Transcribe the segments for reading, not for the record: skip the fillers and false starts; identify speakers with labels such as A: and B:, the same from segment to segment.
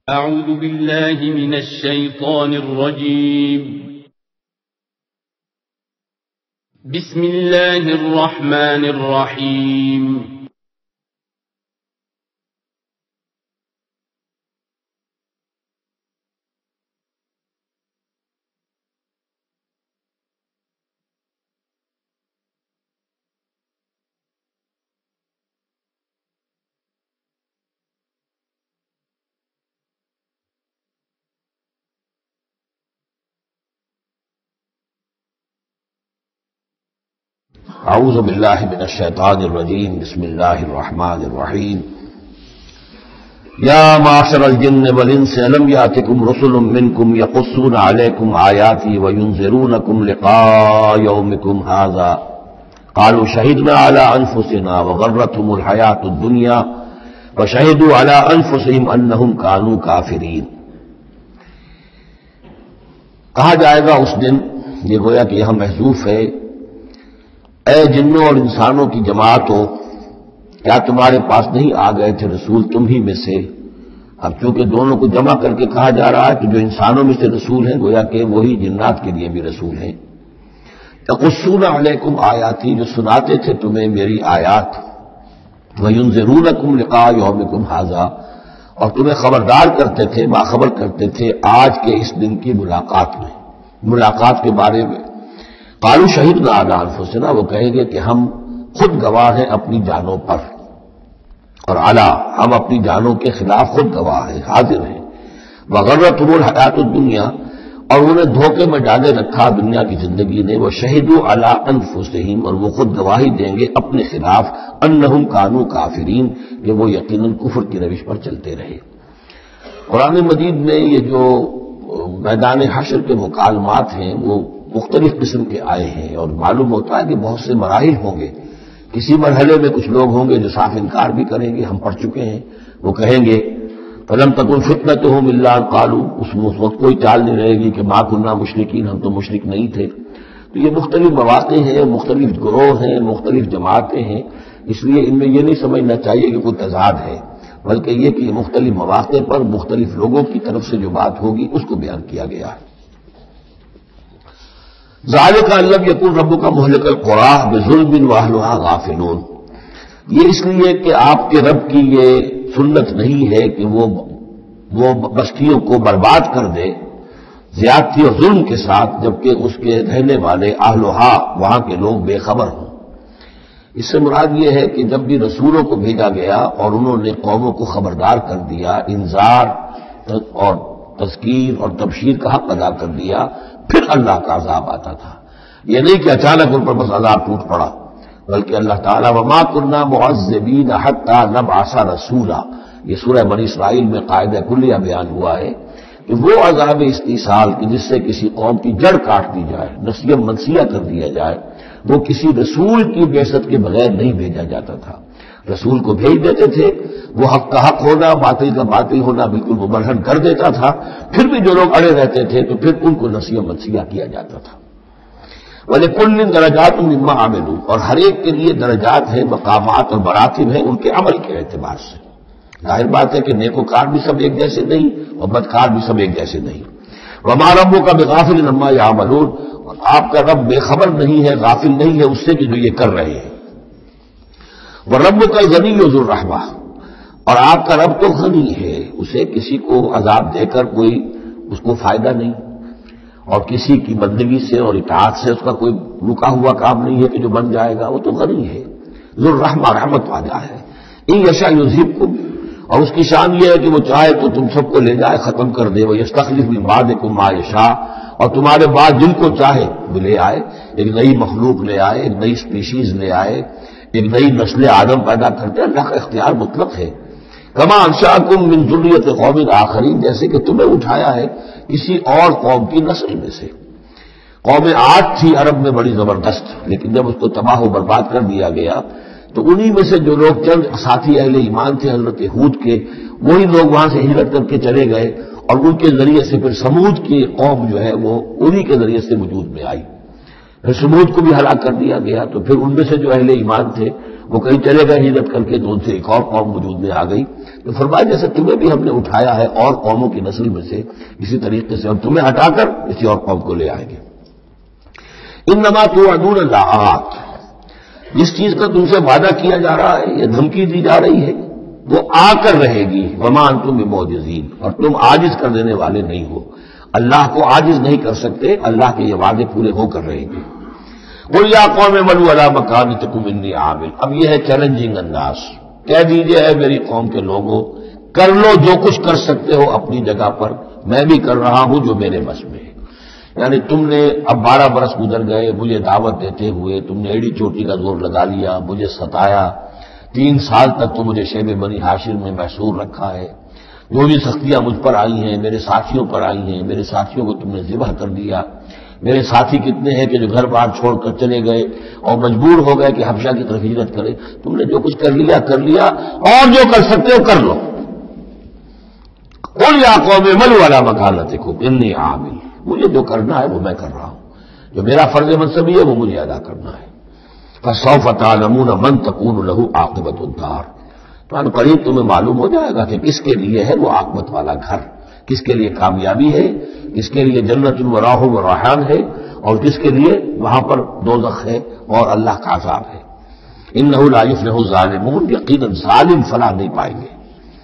A: أعوذ بالله من الشيطان الرجيم. بسم الله الرحمن الرحيم.
B: اعوذ باللہ من الشیطان الرجیم بسم اللہ الرحمن الرحیم یا معشر الجن والانس الم یاتکم رسل منکم یقصون علیکم آیاتی وینذرونکم لقاء یومکم ھذا قالوا شہدنا علی انفسنا وغرتهم الحیاۃ الدنیا وشہدوا علی انفسهم انہم کانوا کافرین۔ کہا جائے گا اس دن، یہ گویا کہ یہاں محذوف ہے، اے جنوں اور انسانوں کی جماعتوں، کیا تمہارے پاس نہیں آ گئے تھے رسول تم ہی میں سے؟ اب چونکہ دونوں کو جمع کر کے کہا جا رہا ہے کہ جو انسانوں میں سے رسول ہیں گویا کہ وہی جنات کے لیے بھی رسول ہیں۔ یقصون علیکم آیاتی، جو سناتے تھے تمہیں میری آیات، وینذرونکم لقاء یومکم ھذا، اور تمہیں خبردار کرتے تھے، باخبر کرتے تھے آج کے اس دن کی ملاقات کے بارے میں۔ قالوا شہدنا علی انفسنا، وہ کہیں گے کہ ہم خود گواہ ہیں اپنی جانوں پر، اور علی، ہم اپنی جانوں کے خلاف خود گواہ ہیں، حاضر ہیں۔ وغرتهم الحیاۃ الدنیا، اور انہیں دھوکے میں ڈالے رکھا دنیا کی زندگی نے، وشہدوا علی انفسہم، اور وہ خود گواہی دیں گے اپنے خلاف، انہم کانوا کافرین، کہ وہ یقیناً کفر کی روش پر چلتے رہے۔ قرآن مجید میں یہ جو میدان حشر کے مکالمات ہیں وہ مختلف قسم کے آئے ہیں، اور معلوم ہوتا ہے کہ بہت سے مراحل ہوں گے۔ کسی مرحلے میں کچھ لوگ ہوں گے جو صاف انکار بھی کریں گے، ہم پڑھ چکے ہیں، وہ کہیں گے فَلَمْ تَكُنْ فِتْنَتُهُمْ إِلَّا أَنْ قَالُوا، اس وقت کوئی چال نہیں رہے گی کہ مَا كُنَّا مُشْرِكِينَ، ہم تو مشرک نہیں تھے۔ تو یہ مختلف مواقع ہیں، مختلف گروہ ہیں، مختلف جماعتیں ہیں، اس لیے ان میں یہ نہیں سمجھنا چاہیے کہ کوئی تضاد ہے، بلکہ یہ کہ مختلف مواقع پر مختلف لوگوں کی طرف سے جو بات ہوگی اس کو بیان کیا گیا ہے۔ ذالک ان لم یکن ربک مہلک القری بظلم واہلھا غافلون، یہ اس لیے کہ آپ کے رب کی یہ سنت نہیں ہے کہ وہ بستیوں کو برباد کر دے زیادتی اور ظلم کے ساتھ، جبکہ اس کے رہنے والے اہلھا، وہاں کے لوگ بے خبر ہوں۔ اس سے مراد یہ ہے کہ جب بھی رسولوں کو بھیجا گیا اور انہوں نے قوموں کو خبردار کر دیا، انذار اور تذکیر اور تبشیر کا حق ادا کر دیا، پھر اللہ کا عذاب آتا تھا۔ یہ نہیں کہ اچانک ان پر بس عذاب ٹوٹ پڑا، بلکہ اللہ تعالیٰ وما كنا معذبین حتی نبعث رسولا، یہ سورہ بنی اسرائیل میں قاعدہ کلیہ بیان ہوا ہے کہ وہ عذاب استیصال کہ جس سے کسی قوم کی جڑ کاٹ دی جائے، نسیہ منسیہ کر دیا جائے، وہ کسی رسول کی بعثت کے بغیر نہیں بھیجا جاتا تھا۔ رسول کو بھیج دیتے تھے، وہ حق کا حق ہونا، باطل کا باطل ہونا بالکل مبرہن کر دیتا تھا، پھر بھی جو لوگ اڑے رہتے تھے تو پھر ان کو نسیہ منسیہ کیا جاتا تھا۔ وَلِكُلٍّ دَرَجَاتٌ مِّمَّا عَمِلُوا، اور ہر ایک کے لیے درجات ہیں، مقامات اور مراتب ہیں ان کے عمل کے اعتبار سے۔ ظاہر بات ہے کہ نیکوکار بھی سب ایک جیسے نہیں اور بدکار بھی سب ایک جیسے نہیں۔ وَمَا رَبُّكَ بِغَافِلٍ عَمَّا يَعْمَلُونَ، اور آپ کا رب بے خبر نہیں ہے، غافل نہیں ہے اس سے کہ جو یہ کر رہے ہیں۔ وَرَبُّكَ الْغَنِيُّ ذُو الرَّحْمَةِ، اور آپ کا رب تو غنی ہے، اسے کسی کو عذاب دے کر کوئی اس کو فائدہ نہیں، اور کسی کی بندگی سے اور اطاعت سے اس کا کوئی رکا ہوا کام نہیں ہے کہ جو بن جائے گا، وہ تو غنی ہے، ذو الرحمہ، رحمت والا ہے۔ ان یشاء یذھبکم، اور اس کی شان یہ ہے کہ وہ چاہے تو تم سب کو لے جائے، ختم کر دے، ویستخلف من بعدکم ما یشاء، اور تمہارے بعد جن کو چاہے وہ لے آئے، ایک نئی مخلوق لے آئے، ایک نئی سپیشیز لے آئے، ایک نئی نسل آدم پیدا کرتے، اللہ کا اختیار مطلق ہے۔ کما انشأکم من ذریۃ قوم آخرین، جیسے کہ تمہیں اٹھایا ہے کسی اور قوم کی نسل میں سے۔ قوم عاد تھی عرب میں بڑی زبردست، لیکن جب اس کو تباہ و برباد کر دیا گیا تو انہی میں سے جو لوگ چند ساتھی اہل ایمان تھے حضرت ہود کے، وہی لوگ وہاں سے ہجرت کر کے چلے گئے، اور ان کے ذریعے سے پھر سمود کی قوم جو ہے وہ انہی کے ذریعے سے وجود میں آئی۔ پھر سمود کو بھی ہلاک کر دیا گیا، تو پھر ان میں سے جو اہل ایمان تھے وہ کہیں چلے گئے ہجرت کر کے، تو ان سے ایک اور قوم وجود میں آ گئی. تو فرمایا جیسے تمہیں بھی ہم نے اٹھایا ہے اور قوموں کی نسل میں سے، اسی طریقے سے ہم تمہیں ہٹا کر کسی اور قوم کو لے آئیں گے. انما توعدون لآت، جس چیز کا تم سے وعدہ کیا جا رہا ہے یا دھمکی دی جا رہی ہے وہ آ کر رہے گی. وما انتم بمعجزین، اور تم عاجز کر دینے والے نہیں ہو. اللہ کو عاجز نہیں کر سکتے، اللہ کے یہ وعدے پورے ہو کر رہیں گے. قل یا قوم اعملوا علی مکانتکم انی عامل، اب یہ ہے چیلنجنگ انداز. کہہ دیجئے ہے میری قوم کے لوگوں، کر لو جو کچھ کر سکتے ہو اپنی جگہ پر، میں بھی کر رہا ہوں جو میرے بس میں ہے. یعنی تم نے اب 12 برس گزر گئے مجھے دعوت دیتے ہوئے، تم نے ایڑی چوٹی کا زور لگا لیا، مجھے ستایا. 3 سال تک تو مجھے شیب بنی ہاشم میں محصور رکھا ہے. جو بھی سختیاں مجھ پر آئی ہیں، میرے ساتھیوں پر آئی ہیں، میرے ساتھیوں کو تم نے ذبح کر دیا. میرے ساتھی کتنے ہیں کہ جو گھر بار چھوڑ کر چلے گئے اور مجبور ہو گئے کہ حبشہ کی طرف ہجرت کرے. تم نے جو کچھ کر لیا اور جو کر سکتے ہو کر لو. قل یا قوم اعملوا علی مکانتکم انی عامل، مجھے جو کرنا ہے وہ میں کر رہا ہوں، جو میرا فرض منصبی ہے وہ مجھے ادا کرنا ہے. فسوف تعلمون من تکون له عاقبۃ الدار، تو ان قریب تمہیں معلوم ہو جائے گا کہ کس کے لیے ہے وہ عاقبت والا گھر، کس کے لیے کامیابی ہے، کس کے لیے جنت و راح و ریحان ہے، اور کس کے لیے وہاں پر دوزخ ہے اور اللہ کا عذاب ہے. انہ لا یفلح الظالمون، یقیناً ظالم فلاح نہیں پائیں گے.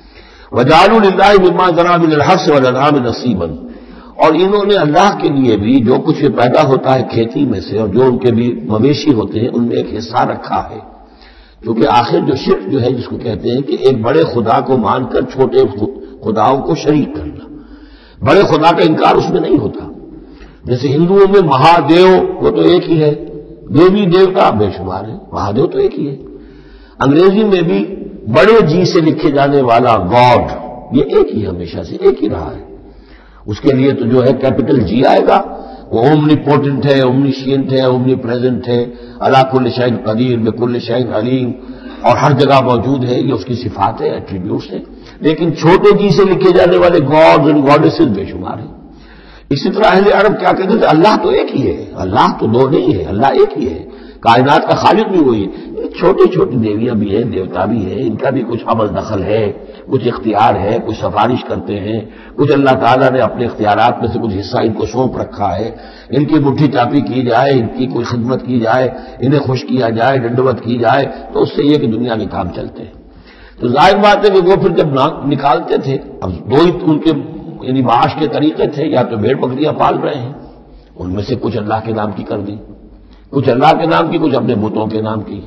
B: وجعلوا للہ مما ذرا من الحرث والانعام نصیبا، اور انہوں نے اللہ کے لیے بھی جو کچھ پیدا ہوتا ہے کھیتی میں سے اور جو ان کے بھی مویشی ہوتے ہیں ان میں ایک حصہ رکھا ہے. کیونکہ آخر جو شرک جو ہے جس کو کہتے ہیں کہ ایک بڑے خدا کو مان کر چھوٹے خداؤں کو شریک کرنا، بڑے خدا کا انکار اس میں نہیں ہوتا. جیسے ہندوؤں میں مہادیو وہ تو ایک ہی ہے، دیوی دیوتا بے شمار ہے، مہادیو تو ایک ہی ہے. انگریزی میں بھی بڑے جی سے لکھے جانے والا گاڈ یہ ایک ہی ہمیشہ سے ایک ہی رہا ہے. اس کے لیے تو جو ہے کیپٹل جی آئے گا، وہ اومنی پوٹنٹ ہے، اومنیشینٹ ہے، اومنی پریزنٹ ہے، علی کل شیء قدیر بکل شیء علیم، اور ہر جگہ موجود ہے. یہ اس کی صفات ہے، ایٹریبیوٹس ہیں. لیکن چھوٹے جی سے لکھے جانے والے گاڈز اینڈ گاڈیسز بے شمار ہیں. اسی طرح اہل عرب کیا کہتے تھے، اللہ تو ایک ہی ہے، اللہ تو دو نہیں ہے، اللہ ایک ہی ہے، کائنات کا خالق بھی وہی ہے. چھوٹی چھوٹی دیویاں بھی ہیں، دیوتا بھی ہیں، ان کا بھی کچھ عمل دخل ہے، کچھ اختیار ہے، کچھ سفارش کرتے ہیں، کچھ اللہ تعالیٰ نے اپنے اختیارات میں سے کچھ حصہ ان کو سونپ رکھا ہے. ان کی مٹھی چاپی کی جائے، ان کی کوئی خدمت کی جائے، انہیں خوش کیا جائے، ڈنڈوت کی جائے، تو اس سے یہ کہ دنیا کے کام چلتے ہیں. تو ظاہر بات ہے کہ وہ پھر جب نکالتے تھے، اب دو ہی ان کے یعنی معاش کے طریقے تھے، یا تو بھیڑ بکریاں پال رہے ہیں، ان میں سے کچھ اللہ کے نام کی کر دی، کچھ اللہ کے نام کی، کچھ اپنے بتوں کے نام کی.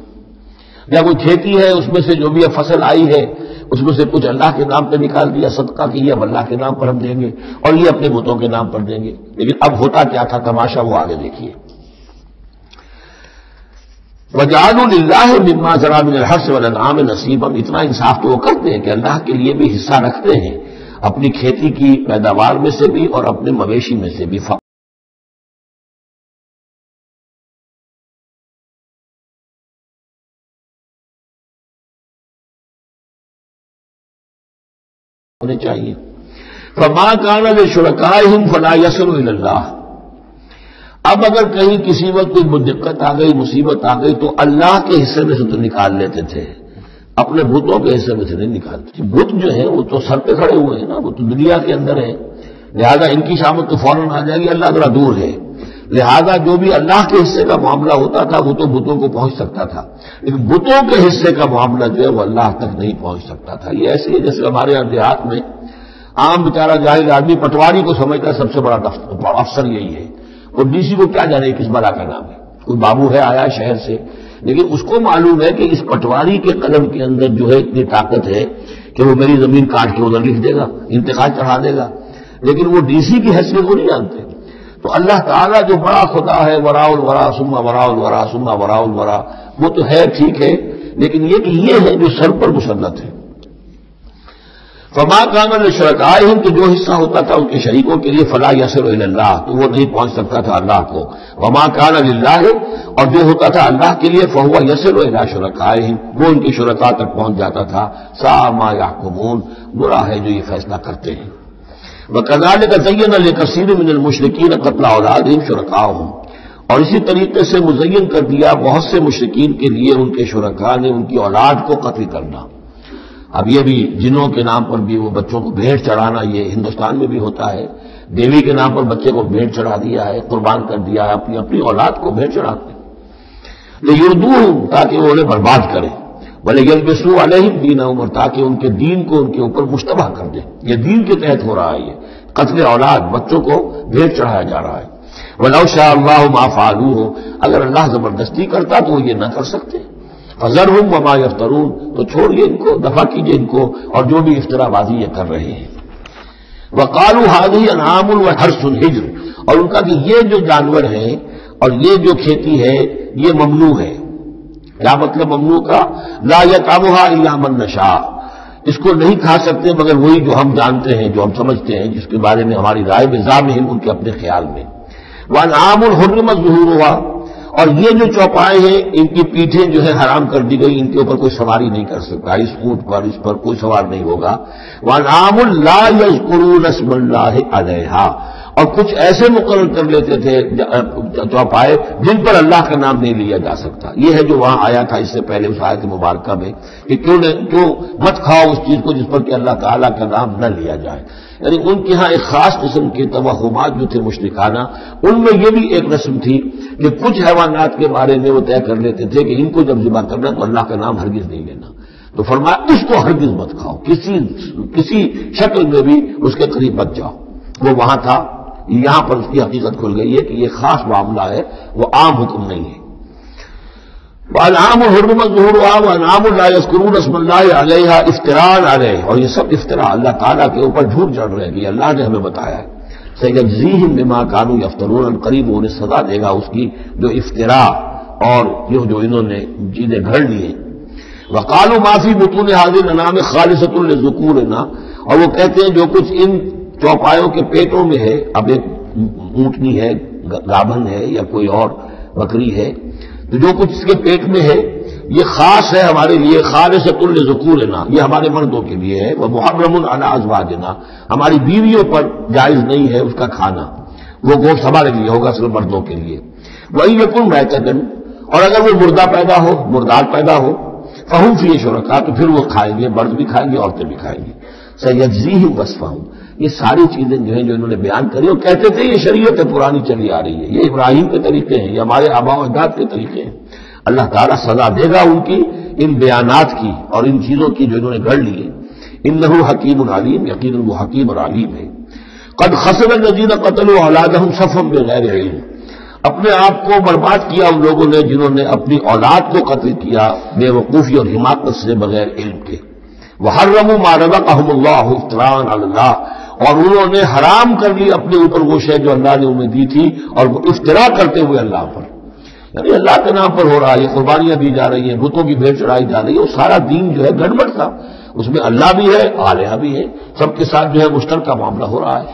B: یا کوئی کھیتی ہے اس میں سے جو بھی فصل آئی ہے اس میں سے کچھ اللہ کے نام پہ نکال دیا، صدقہ کی اب اللہ کے نام پر ہم دیں گے اور یہ اپنے بتوں کے نام پر دیں گے. لیکن اب ہوتا کیا تھا تماشا وہ آگے دیکھیے. وجعلوا للہ مما ذرا من الحرث والانعام نصیبا، اتنا انصاف تو وہ کرتے ہیں کہ اللہ کے لیے بھی حصہ رکھتے ہیں اپنی کھیتی کی پیداوار میں سے بھی اور اپنے مویشی میں سے بھی. ہونے چاہیے. فما کان لشرکائہم فلا یصل الی اللہ، اب اگر کہیں کسی وقت کوئی دقت آ گئی، مصیبت آ گئی، تو اللہ کے حصے میں سے تو نکال لیتے تھے، اپنے بتوں کے حصے میں سے نہیں نکالتے. بت جو ہے وہ تو سر پہ کھڑے ہوئے ہیں نا، وہ تو دنیا کے اندر ہے، لہذا ان کی شامت تو فوراً آ جائے گی، اللہ ذرا دور ہے. لہذا جو بھی اللہ کے حصے کا معاملہ ہوتا تھا وہ تو بتوں کو پہنچ سکتا تھا، لیکن بتوں کے حصے کا معاملہ جو ہے وہ اللہ تک نہیں پہنچ سکتا تھا. یہ ایسے ہے جیسے ہمارے یہاں دیہات میں عام بیچارہ جاہل آدمی پٹواری کو سمجھتا ہے سب سے بڑا افسر یہی ہے، اور ڈی سی کو کیا جانے کس بلا کا نام ہے. کوئی بابو ہے آیا شہر سے، لیکن اس کو معلوم ہے کہ اس پٹواری کے قلم کے اندر جو ہے اتنی طاقت ہے کہ وہ میری زمین کاٹ کے ادھر لکھ دے گا، انتقال چڑھا دے گا، لیکن وہ ڈی سی کی حیثیت کو نہیں جانتے. تو اللہ تعالیٰ جو بڑا خدا ہے، وراء الورا ثم وراء الورا ثم وراء الورا، وہ تو ہے ٹھیک ہے، لیکن یہ کہ یہ ہے جو سر پر مسلط ہے. فما کان لشرکائہم، تو جو حصہ ہوتا تھا ان کے شریکوں کے لیے، فلا یصل الی اللہ، تو وہ نہیں پہنچ سکتا تھا اللہ کو. وما کان للہ، اور جو ہوتا تھا اللہ کے لیے، فہو یصل الی شرکائہم، وہ ان کے شرکاء تک پہنچ جاتا تھا. ساء ما یحکمون، برا ہے جو یہ فیصلہ کرتے ہیں. وَكَذَلِكَ زَيَّنَ لِكَثِيرٍ مِّنَ الْمُشْرِكِينَ قَتْلَ أَوْلَادِهِمْ شُرَكَاؤُهُمْ، اور اسی طریقے سے مزین کر دیا بہت سے مشرکین کے لیے ان کے شرکاء نے ان کی اولاد کو قتل کرنا. اب یہ بھی جنوں کے نام پر بھی وہ بچوں کو بھیڑ چڑھانا، یہ ہندوستان میں بھی ہوتا ہے. دیوی کے نام پر بچے کو بھیڑ چڑھا دیا ہے، قربان کر دیا ہے، اپنی اولاد کو بھیڑ چڑھاتے ہیں. لیردوہم، تاکہ وہ انہیں برباد کرے، ولیلبسوا علیہم دینہم، اور تاکہ ان کے دین کو ان کے اوپر مشتبہ کر دے. یہ دین کے تحت ہو رہا ہے، یہ قتل اولاد، بچوں کو بھیڑ چڑھایا جا رہا ہے. وَلَوْ شَاءَ اللَّهُ مَا فَعَلُوهُ، اگر اللہ زبردستی کرتا تو وہ یہ نہ کر سکتے. فَذَرْهُمْ وَمَا يَفْتَرُونَ، تو چھوڑیے ان کو، دفع کیجیے ان کو اور جو بھی افترا بازی یہ کر رہے ہیں. وَقَالُوا هَٰذِهِ أَنْعَامٌ وَحَرْثٌ حِجْرٌ، اور ان کا کہ یہ جو جانور ہیں اور یہ جو کھیتی ہے یہ ممنوع ہے. کیا مطلب ممنوع کا؟ لا يطعمها إلا من نشاء، اس کو نہیں کھا سکتے مگر وہی جو ہم جانتے ہیں، جو ہم سمجھتے ہیں، جس کے بارے میں ہماری رائے بزام ہے ان کے اپنے خیال میں. وَأَنْعَامٌ حُرِّمَتْ ظُهُورُهَا، اور یہ جو چوپائے ہیں ان کی پیٹھیں جو ہے حرام کر دی گئی، ان کے اوپر کوئی سواری نہیں کر سکتا، اس اونٹ پر اس پر کوئی سوار نہیں ہوگا. وَأَنْعَامٌ لَا يَذْكُرُونَ اسْمَ اللَّهِ عَلَيْهَا، اور کچھ ایسے مقرر کر لیتے تھے چوپائے جن پر اللہ کا نام نہیں لیا جا سکتا. یہ ہے جو وہاں آیا تھا اس سے پہلے اس آیت مبارکہ میں کہ کیوں مت کھاؤ اس چیز کو جس پر کہ اللہ تعالیٰ کا نام نہ لیا جائے. یعنی ان کے ہاں ایک خاص قسم کے توہمات جو تھے مشرکانہ، ان میں یہ بھی ایک رسم تھی کہ کچھ حیوانات کے بارے میں وہ طے کر لیتے تھے کہ ان کو جب ذبح کرنا تو اللہ کا نام ہرگز نہیں لینا. تو فرمایا اس کو ہرگز مت کھاؤ، کسی شکل میں بھی اس کے قریب مت جاؤ. وہ وہاں تھا، یہاں پر اس کی حقیقت کھل گئی ہے کہ یہ خاص معاملہ ہے، وہ عام حکم نہیں ہے. وَأَنْعَامٌ حُرِّمَتْ ظُهُورُهَا وَأَنْعَامٌ لَا يَذْكُرُونَ اسْمَ اللَّهِ عَلَيْهَا افْتِرَاءً عَلَيْهِ، اور یہ سب افطرا اللہ تعالیٰ کے اوپر جھوٹ جڑ رہے ہیں. اللہ نے ہمیں بتایا ہے سَيَجْزِيهِمْ بِمَا كَانُوا يَفْتَرُونَ، قریب انہیں سزا دے گا اس کی جو افطرا اور جو انہوں نے چیزیں گھڑ لی ہیں. وَقَالُوا مَا فِي بُطُونِ هَٰذِهِ الْأَنْعَامِ خَالِصَةٌ لِذُكُورِنَا، اور وہ کہتے ہیں جو کچھ ان چوپایوں کے پیٹوں میں ہے، اب ایک اونٹنی ہے، گابھن ہے یا کوئی اور بکری ہے، تو جو کچھ اس کے پیٹ میں ہے یہ خاص ہے ہمارے لیے، خالصۃ لذکورنا، یہ ہمارے مردوں کے لیے ہے. وہ محرم علی ازواجنا، ہماری بیویوں پر جائز نہیں ہے اس کا کھانا، وہ گوشت ہمارے لیے ہوگا صرف مردوں کے لیے. وَإِن يَكُن مَيْتَةً، اور اگر وہ مردہ پیدا ہو، مردار پیدا ہو، فَهُمْ فِيهِ شُرَكَاء، تو پھر وہ کھائیں گے، مرد بھی کھائیں گے، عورتیں بھی کھائیں گی. سَيَجْزِيهِمْ وَصْفَهُمْ، یہ ساری چیزیں جو ہیں جو انہوں نے بیان کری اور کہتے تھے یہ شریعت پرانی چلی آ رہی ہے، یہ ابراہیم کے طریقے ہیں، یہ ہمارے آباء و اجداد کے طریقے ہیں. اللہ تعالیٰ سزا دے گا ان کی ان بیانات کی اور ان چیزوں کی جو انہوں نے گھڑ لی ہے. انہ حکیم علیم، یقیناً وہ حکیم اور علیم ہے. قد خسر الذین قتلوا اولادہم صفحا بغیر علم، اپنے آپ کو برباد کیا ان لوگوں نے جنہوں نے اپنی اولاد کو قتل کیا بے وقوفی اور حماقت سے، بغیر علم کے. وحرموا ما رزقهم اللہ افتراء علی اللہ، اور انہوں نے حرام کر لی اپنے اوپر وہ شے جو اللہ نے انہیں دی تھی، اور وہ افتراء کرتے ہوئے اللہ پر، یعنی اللہ کے نام پر ہو رہا ہے، یہ قربانیاں دی جا رہی ہیں، بتوں کی بھیڑ چڑھائی جا رہی ہے، وہ سارا دین جو ہے گڑبڑ تھا، اس میں اللہ بھی ہے، آلیہ بھی ہے، سب کے ساتھ جو ہے مشترکہ معاملہ ہو رہا ہے.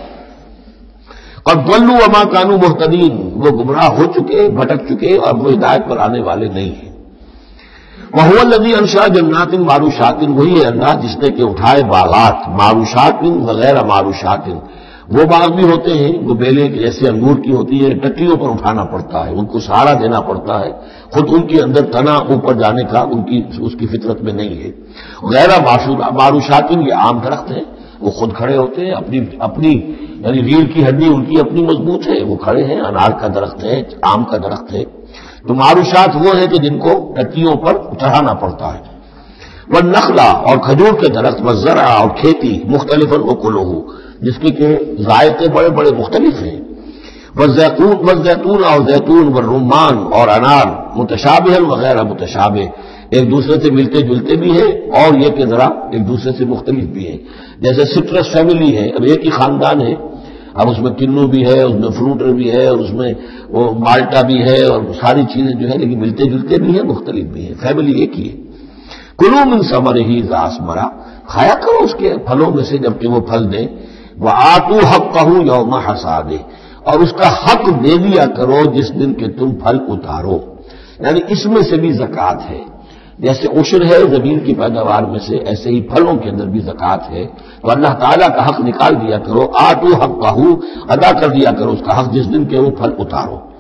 B: قد ضلوا وما كانوا مهتدين، وہ گمراہ ہو چکے، بھٹک چکے اور وہ ہدایت پر آنے والے نہیں ہیں. وهو الذي انشأ جنات معروشات، وہی ہے اللہ جس نے کہ اٹھائے باغات، معروشات وغیر معروشات، وہ باغ بھی ہوتے ہیں وہ بیلیں جیسے انگور کی ہوتی ہے، ٹٹیوں پر اٹھانا پڑتا ہے، ان کو سہارا دینا پڑتا ہے، خود ان کے اندر تنا اوپر جانے کا اس کی فطرت میں نہیں ہے. غیر معروشات، یہ عام درخت ہیں، وہ خود کھڑے ہوتے ہیں، اپنی یعنی ریڑھ کی ہڈی ان کی اپنی مضبوط ہے، وہ کھڑے ہیں. انار کا درخت ہے، آم کا درخت ہے. تو معروشات وہ ہے کہ جن کو ٹٹیوں پر چڑھانا پڑتا ہے. والنخلا، اور کھجور کے درخت، والزرع، اور کھیتی، مختلف اکلہ، جس کے کہ ذائقے بڑے بڑے مختلف ہیں. والزیتون، اور زیتون، والرمان، اور انار، متشابہ وغیر متشابہ، ایک دوسرے سے ملتے جلتے بھی ہیں اور یہ کہ ذرا ایک دوسرے سے مختلف بھی ہیں. جیسے سٹرس فیملی ہے، اب ایک ہی خاندان ہے، اب اس میں کنو بھی ہے، اس میں فروٹر بھی ہے، اور اس میں وہ مالٹا بھی ہے، اور ساری چیزیں جو ہے لیکن ملتے جلتے بھی ہیں، مختلف بھی ہیں، فیملی ایک ہی ہے. کلوا من ثمرہ اذا اثمر، کھایا کرو اس کے پھلوں میں سے جبکہ وہ پھل دیں. وآتوا حقہ یوم حصادہ، اور اس کا حق دے دیا کرو جس دن کہ تم پھل اتارو. یعنی اس میں سے بھی زکوٰۃ ہے، جیسے عشر ہے زمین کی پیداوار میں سے، ایسے ہی پھلوں کے اندر بھی زکوٰۃ ہے. تو اللہ تعالیٰ کا حق نکال دیا کرو، آتوا حقہ، ادا کر دیا کرو اس کا حق جس دن کہ وہ پھل اتارو.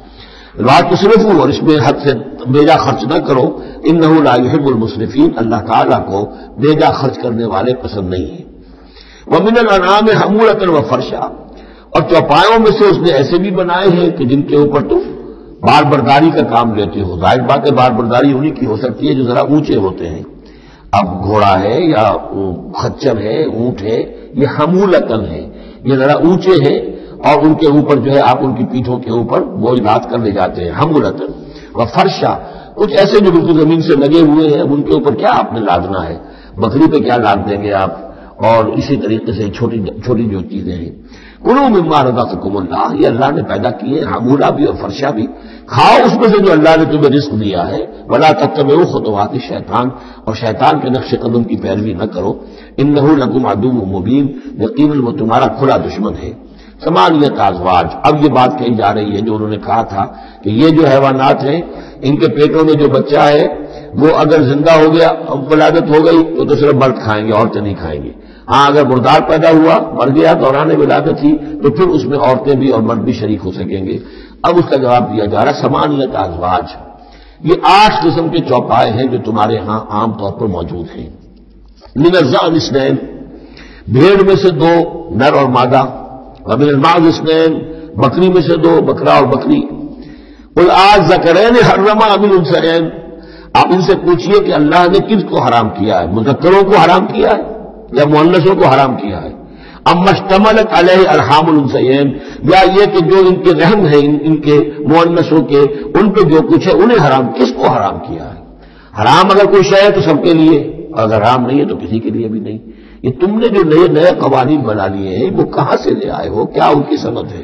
B: لا تصرفوا، اور اس میں حد سے بیجا خرچ نہ کرو، انہ لا یحب المسرفین، اللہ تعالیٰ کو بیجا خرچ کرنے والے پسند نہیں ہیں۔ ومن الانعام حمولۃ وفرشا، اور چوپایوں میں سے اس نے ایسے بھی بنائے ہیں کہ جن کے اوپر تم بار برداری کا کام لیتے ہو۔ ظاہر بات ہے بار برداری انہی کی ہو سکتی ہے جو ذرا اونچے ہوتے ہیں، اب گھوڑا ہے یا خچر ہے، اونٹ ہے، یہ حمولتن ہے، یہ ذرا اونچے ہیں اور ان کے اوپر جو ہے آپ ان کی پیٹھوں کے اوپر بوجھ لاد کر لے جاتے ہیں، حمولتن وفرشا، کچھ ایسے جو بالکل زمین سے لگے ہوئے ہیں، اب ان کے اوپر کیا آپ نے لادنا ہے، بکری پہ کیا لاد دیں گے آپ، اور اسی طریقے سے چھوٹی چھوٹی جو چیزیں ہیں۔ کلوا مما رزقکم اللہ، یہ اللہ نے پیدا کیے، حمولہ بھی اور فرشا بھی، کھاؤ اس میں سے جو اللہ نے تمہیں رزق دیا ہے، ولا تتبعوا خطوات الشیطان، اور شیطان کے نقش قدم کی پیروی نہ کرو، انہ لکم عدو مبین، یقیناً وہ تمہارا کھلا دشمن ہے۔ ثمانیۃ ازواج، اب یہ بات کہی جا رہی ہے جو انہوں نے کہا تھا کہ یہ جو حیوانات ہیں ان کے پیٹوں میں جو بچہ ہے وہ اگر زندہ ہو گیا، ولادت ہو گئی تو صرف مرد کھائیں گے، عورتیں نہیں کھائیں گے۔ ہاں اگر مردار پیدا ہوا، مر گیا دوران ولادت ہی، تو پھر اس میں عورتیں بھی اور مرد بھی شریک ہو سکیں گے۔ اب اس کا جواب دیا جا رہا ہے ثمانیۃ ازواج، یہ 8 قسم کے چوپائے ہیں جو تمہارے ہاں عام طور پر موجود ہیں۔ من الضأن اثنین، بھیڑ میں سے 2 نر اور مادہ، ومن المعز اثنین، بکری میں سے 2 بکرا اور بکری۔ قل الذکرین حرم ام الانثیین، آپ ان سے پوچھئے کہ اللہ نے کس کو حرام کیا ہے، مذکروں کو حرام کیا ہے یا مؤنثوں کو حرام کیا ہے؟ اما اشتملت علیہ ارحام الانثیین، یا یہ کہ جو ان کے رحم ہے ان کے مؤنثوں کے، ان پہ جو کچھ ہے انہیں حرام، کس کو حرام کیا ہے؟ حرام اگر کوئی شے ہے تو سب کے لیے، اگر حرام نہیں ہے تو کسی کے لیے بھی نہیں۔ یہ تم نے جو نئے نئے قوانین بنا لیے ہیں وہ کہاں سے لے آئے ہو، کیا ان کی سند ہے؟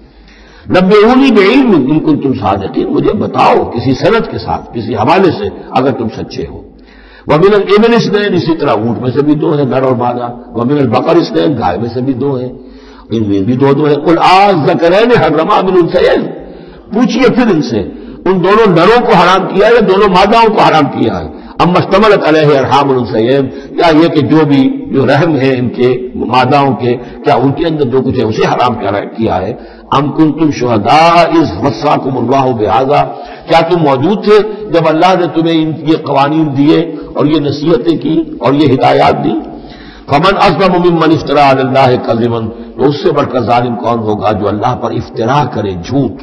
B: نبئونی بعلم ان کنتم صادقین، مجھے بتاؤ کسی سند کے ساتھ، کسی حوالے سے اگر تم سچے ہو۔ ومن الابل اثنین، اسی طرح اونٹ میں سے بھی 2 ہیں نر اور مادہ۔ ومن البقر اثنین، گائے میں سے بھی 2 ہیں، ان میں بھی 2 ہیں۔ قل الذکرین حرم ام الانثیین، پوچھئے پھر ان سے ان دونوں نروں کو حرام کیا ہے یا دونوں ماداؤں کو حرام کیا ہے؟ اما اشتملت علیہ ارحام الانثیین، کیا یہ کہ جو رحم ہے ان کے ماداؤں کے، کیا ان کے اندر جو کچھ ہے اسے حرام کیا ہے؟ ام کنتم شہداء اذ وصاکم اللہ بہذا، کیا تم موجود تھے جب اللہ نے تمہیں یہ قوانین دیے اور یہ نصیحتیں کی اور یہ ہدایات دی؟ فمن اظلم ممن افترى علی اللہ کذبا، تو اس سے بڑھ کر ظالم کون ہوگا جو اللہ پر افترا کرے، جھوٹ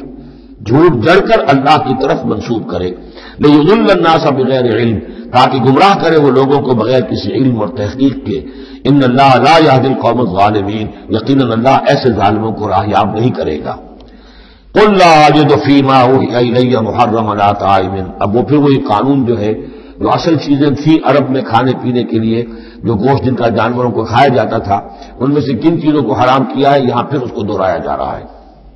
B: جڑ کر اللہ کی طرف منسوب کرے، لیضل الناس بغیر علم، تاکہ گمراہ کرے وہ لوگوں کو بغیر کسی علم اور تحقیق کے۔ ان اللہ لا یہدی القوم الظالمین، یقیناً اللہ ایسے ظالموں کو راہیاب نہیں کرے گا۔ قل لا اجد فیما اوحی الی محرما علی طاعم، اب وہ پھر وہی قانون جو ہے جو اصل چیزیں تھیں عرب میں کھانے پینے کے لیے، جو گوشت جن کا جانوروں کو کھایا جاتا تھا، ان میں سے کن چیزوں کو حرام کیا ہے، یہاں پھر اس کو دہرایا جا رہا ہے۔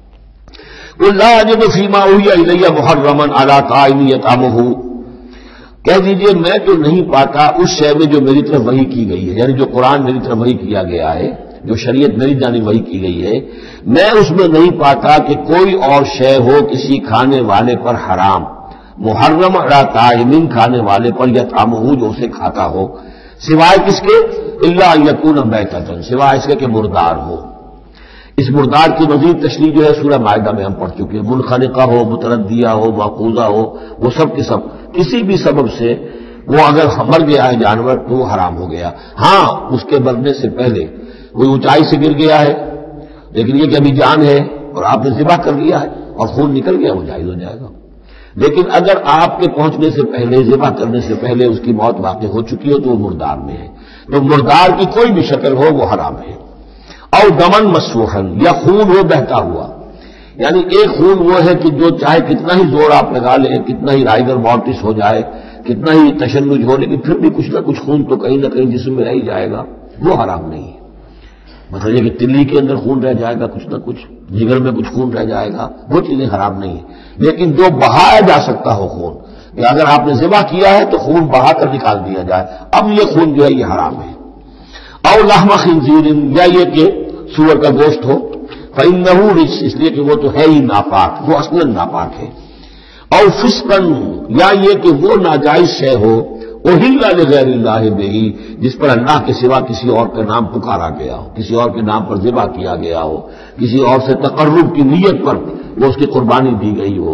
B: قل لا اجد فیما اوحی الی محرما علی طاعم یطعمہ، کہہ دیجئے میں تو نہیں پاتا اس شے میں جو میری طرف وحی کی گئی ہے، یعنی جو قرآن میری طرف وحی کیا گیا ہے، جو شریعت میری جانب وحی کی گئی ہے، میں اس میں نہیں پاتا کہ کوئی اور شے ہو کسی کھانے والے پر حرام، محرم علی طاعم، کھانے والے پر یطعمہ جو اسے کھاتا ہو، سوائے کس کے؟ الا ان یکون میتۃ، سوائے اس کے کہ مردار ہو۔ اس مردار کی مزید تشریح جو ہے سورہ مائدہ میں ہم پڑھ چکے ہیں، منخنقہ ہو، متردیہ ہو، موقوذہ ہو، وہ سب کے سب کسی بھی سبب سے وہ اگر مر گیا ہے جانور تو وہ حرام ہو گیا۔ ہاں اس کے مرنے سے پہلے کوئی اونچائی سے گر گیا ہے، لیکن یہ کہ ابھی جان ہے اور آپ نے ذبح کر لیا ہے اور خون نکل گیا، وہ جائز ہو جائے گا۔ لیکن اگر آپ کے پہنچنے سے پہلے، ذبح کرنے سے پہلے اس کی موت واقع ہو چکی ہو تو وہ مردار میں ہے، تو مردار کی کوئی بھی شکل ہو وہ حرام ہے۔ اور دمن مسفوحا، یا خون ہو بہتا ہوا، یعنی ایک خون وہ ہے کہ جو چاہے کتنا ہی زور آپ لگا لیں، کتنا ہی رائگر مارٹس ہو جائے، کتنا ہی تشنج ہو، لیکن پھر بھی کچھ نہ کچھ خون تو کہیں نہ کہیں جسم میں رہ ہی جائے گا، وہ حرام نہیں ہے۔ مطلب یہ کہ تلی کے اندر خون رہ جائے گا کچھ نہ کچھ، جگر میں کچھ خون رہ جائے گا، وہ چیزیں حرام نہیں ہیں، لیکن جو بہایا جا سکتا ہو خون، کہ اگر آپ نے ذبح کیا ہے تو خون بہا کر نکال دیا جائے، اب یہ خون جو ہے یہ حرام ہے۔ اور لحم خنزیر، یا یہ کہ سور کا گوشت ہو، فإنه رجس، اس لیے کہ وہ تو ہے ہی ناپاک، وہ اصلاً ناپاک ہے۔ اور فسقا، یا یہ کہ وہ ناجائز شے ہو، احل لغیر اللہ بہ، جس پر اللہ کے سوا کسی اور کا نام پکارا گیا ہو، کسی اور کے نام پر ذبح کیا گیا ہو، کسی اور سے تقرب کی نیت پر وہ اس کی قربانی دی گئی ہو،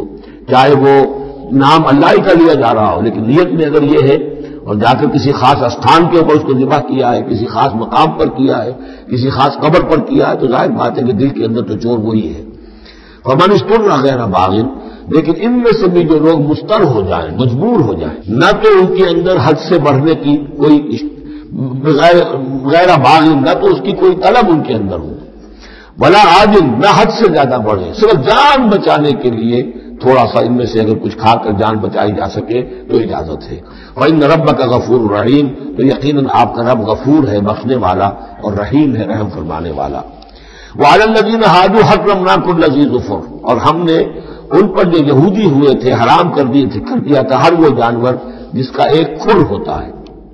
B: چاہے وہ نام اللہ ہی کا لیا جا رہا ہو، لیکن نیت میں اگر یہ ہے اور جا کر کسی خاص استھان کے اوپر اس کو ذبح کیا ہے، کسی خاص مقام پر کیا ہے، کسی خاص قبر پر کیا ہے، تو ظاہر بات ہے کہ دل کے اندر تو چور وہی ہے۔ فمن اضطر غیر باغ، لیکن ان میں سے بھی جو لوگ مضطر ہو جائیں، مجبور ہو جائیں، نہ تو ان کے اندر حد سے بڑھنے کی کوئی غیر باغ، نہ تو اس کی کوئی طلب ان کے اندر ہو، ولا عاجل، نہ حد سے زیادہ بڑھے، صرف جان بچانے کے لیے تھوڑا سا ان میں سے اگر کچھ کھا کر جان بچائی جا سکے تو اجازت ہے۔ وَإِنَّ رَبَّكَ غَفُورٌ رَحِيمٌ، تو یقیناً آپ کا رب غفور ہے، بخشنے والا، اور رحیم ہے، رحم فرمانے والا۔ وَعَلَى الَّذِينَ هَادُوا حَرَّمْنَا كُلَّ ذِي ظُفُرٍ، اور ہم نے ان پر جو یہودی ہوئے تھے حرام کر دیا تھا ہر وہ جانور جس کا ایک کھر ہوتا ہے۔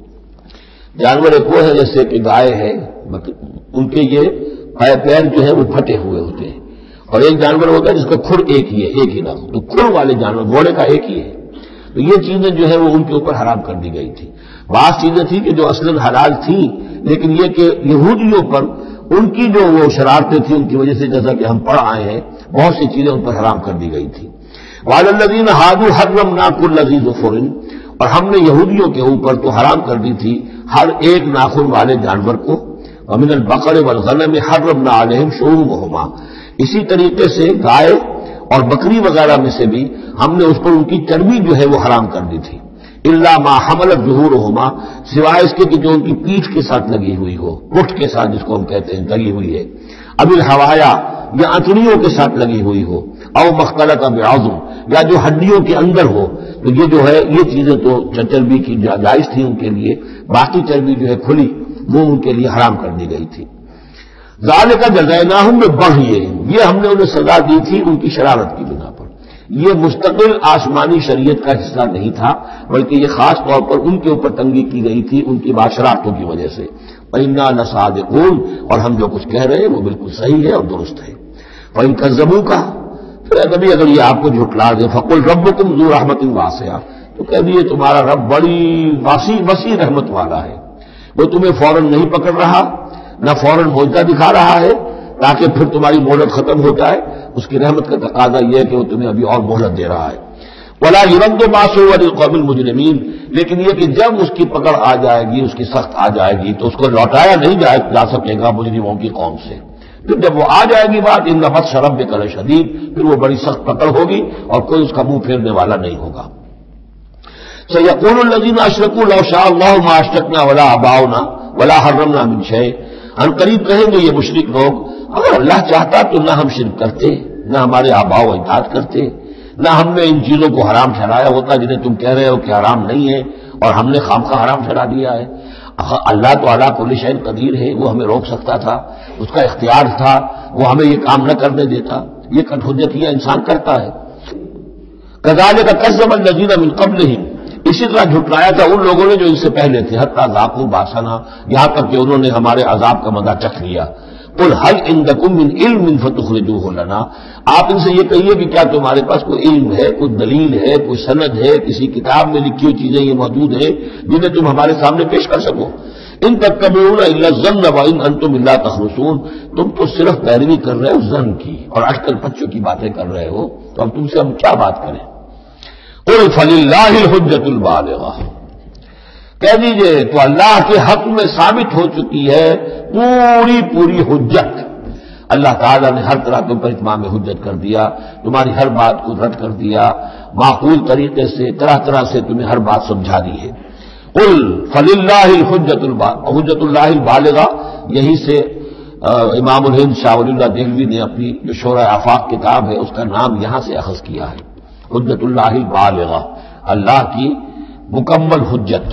B: جانور ایک وہ ہے جیسے کہ گائے ہے، ان کے یہ پیر جو ہے وہ پھٹے ہوئے ہوتے ہیں، اور ایک جانور ہوتا ہے جس کا کھر ایک ہی ہے، ایک ہی نام، تو کھر والے جانور گھوڑے کا ایک ہی ہے۔ تو یہ چیزیں جو ہے وہ ان کے اوپر حرام کر دی گئی تھی۔ بعض چیزیں تھیں کہ جو اصلاً حلال تھیں، لیکن یہ کہ یہودیوں پر ان کی جو وہ شرارتیں تھیں، ان کی وجہ سے جیسا کہ ہم پڑھ آئے ہیں، بہت سی چیزیں ان پر حرام کر دی گئی تھی۔ وَعَلَى الَّذِينَ هَادُوا حَرَّمْنَا كُلَّ ذِي ظُفُرٍ، اور ہم نے یہودیوں کے اوپر تو حرام کر دی تھی ہر ایک ناخن والے جانور کو۔ وَمِنَ الْبَقَرِ وَالْغَنَمِ حَرَّمْنَا عَلَيْهِمْ شُحُومَهُمَا، اسی طریقے سے گائے اور بکری وغیرہ میں سے بھی ہم نے اس پر ان کی چربی جو ہے وہ حرام کر دی تھی۔ الا ما حملت ظہورهما، سوائے اس کے کہ جو ان کی پیٹھ کے ساتھ لگی ہوئی ہو، پٹھ کے ساتھ جس کو ہم کہتے ہیں لگی ہوئی ہے، اب الحوایا، یا انتڑیوں کے ساتھ لگی ہوئی ہو، او مختلط بعظم، یا جو ہڈیوں کے اندر ہو، تو یہ جو ہے یہ چیزیں تو چربی کی جائز تھی ان کے لیے، باقی چربی جو ہے کھلی وہ ان کے لیے حرام کر دی گئی تھی۔ ذالک جزیناہم ببغیہم، یہ ہم نے انہیں سزا دی تھی ان کی شرارت کی بنا پر۔ یہ مستقل آسمانی شریعت کا حصہ نہیں تھا، بلکہ یہ خاص طور پر ان کے اوپر تنگی کی گئی تھی ان کی باشراتوں کی وجہ سے۔ وَإِنَّا لَصَادِقُونَ، اور ہم جو کچھ کہہ رہے ہیں وہ بالکل صحیح ہے اور درست ہے۔ وَإِن كَذَّبُوكَ، پھر نبی اگر یہ آپ کو جھٹلا دے، فَقُلْ رَبُّكُمْ ذُو رَحْمَةٍ وَاسِعَةٍ، تو کہہ دیے تمہارا رب بڑی وسیع رحمت والا ہے، وہ تمہیں فوراً نہیں پکڑ رہا، نہ فوراً معجزہ دکھا رہا ہے تاکہ پھر تمہاری مہلت ختم ہو جائے، اس کی رحمت کا تقاضا یہ ہے کہ وہ تمہیں ابھی اور مہلت دے رہا ہے۔ وَلَا يُرَدُّ بَأْسُهُ عَنِ الْقَوْمِ الْمُجْرِمِينَ، لیکن یہ کہ جب اس کی پکڑ آ جائے گی، اس کی سخت آ جائے گی، تو اس کو لوٹایا نہیں جا سکے گا مجرموں کی قوم سے۔ پھر جب وہ آ جائے گی بات، إِنَّ بَطْشَ رَبِّكَ لَشَدِيدٌ، پھر وہ بڑی سخت پکڑ ہوگی اور کوئی اس کا منہ پھیرنے والا نہیں ہوگا۔ سَيَقُولُ الَّذِينَ أَشْرَكُوا لَوْ شَاءَ اللَّهُ مَا أَشْرَكْنَا وَلَا آبَاؤُنَا وَلَا حَرَّمْنَا مِن شَيْءٍ، ان قریب کہیں گے یہ مشرک لوگ، اگر اللہ چاہتا تو نہ ہم شرک کرتے، نہ ہمارے آباء و اجداد کرتے، نہ ہم نے ان چیزوں کو حرام ٹھہرایا ہوتا جنہیں تم کہہ رہے ہو کہ حرام نہیں ہے اور ہم نے خامخواہ حرام ٹھہرا دیا ہے۔ اللہ تو علی کل شیء قدیر ہے، وہ ہمیں روک سکتا تھا، اس کا اختیار تھا، وہ ہمیں یہ کام نہ کرنے دیتا۔ یہ کٹ حجتیاں انسان کرتا ہے۔ کذالک کذب الذین من قبلہم، اسی طرح جھٹلایا تھا ان لوگوں نے جو ان سے پہلے تھے، حتی ذاقوا باسنا، یہاں تک کہ انہوں نے ہمارے عذاب کا مزہ چکھ لیا۔ قل هل عندکم من علم فتخرجوه لنا، آپ ان سے یہ کہیے کہ کیا تمہارے پاس کوئی علم ہے، کوئی دلیل ہے، کوئی سند ہے، کسی کتاب میں لکھی ہوئی چیزیں یہ موجود ہیں جنہیں تم ہمارے سامنے پیش کر سکو۔ ان تتبعون الا الظن وان انتم الا تخرصون، تم تو صرف پیروی کر رہے ہو ظن کی اور اٹکل پچوں کی باتیں کر رہے ہو، تو اب تم سے ہم کیا بات کریں۔ قل فللہ الحجۃ البالغہ، کہہ دیجئے تو اللہ کے حق میں ثابت ہو چکی ہے پوری حجت۔ اللہ تعالیٰ نے ہر طرح تم پر اتمام حجت کر دیا، تمہاری ہر بات کو رد کر دیا، معقول طریقے سے طرح طرح سے تمہیں ہر بات سمجھا دی ہے۔ قل فللہ الحجۃ اللہ البالغہ، یہی سے امام الہند شاہ ولی اللہ دہلوی نے اپنی جو شورۂ آفاق کتاب ہے اس کا نام یہاں سے اخذ کیا ہے، حجت اللہ البالغہ، اللہ کی مکمل حجت۔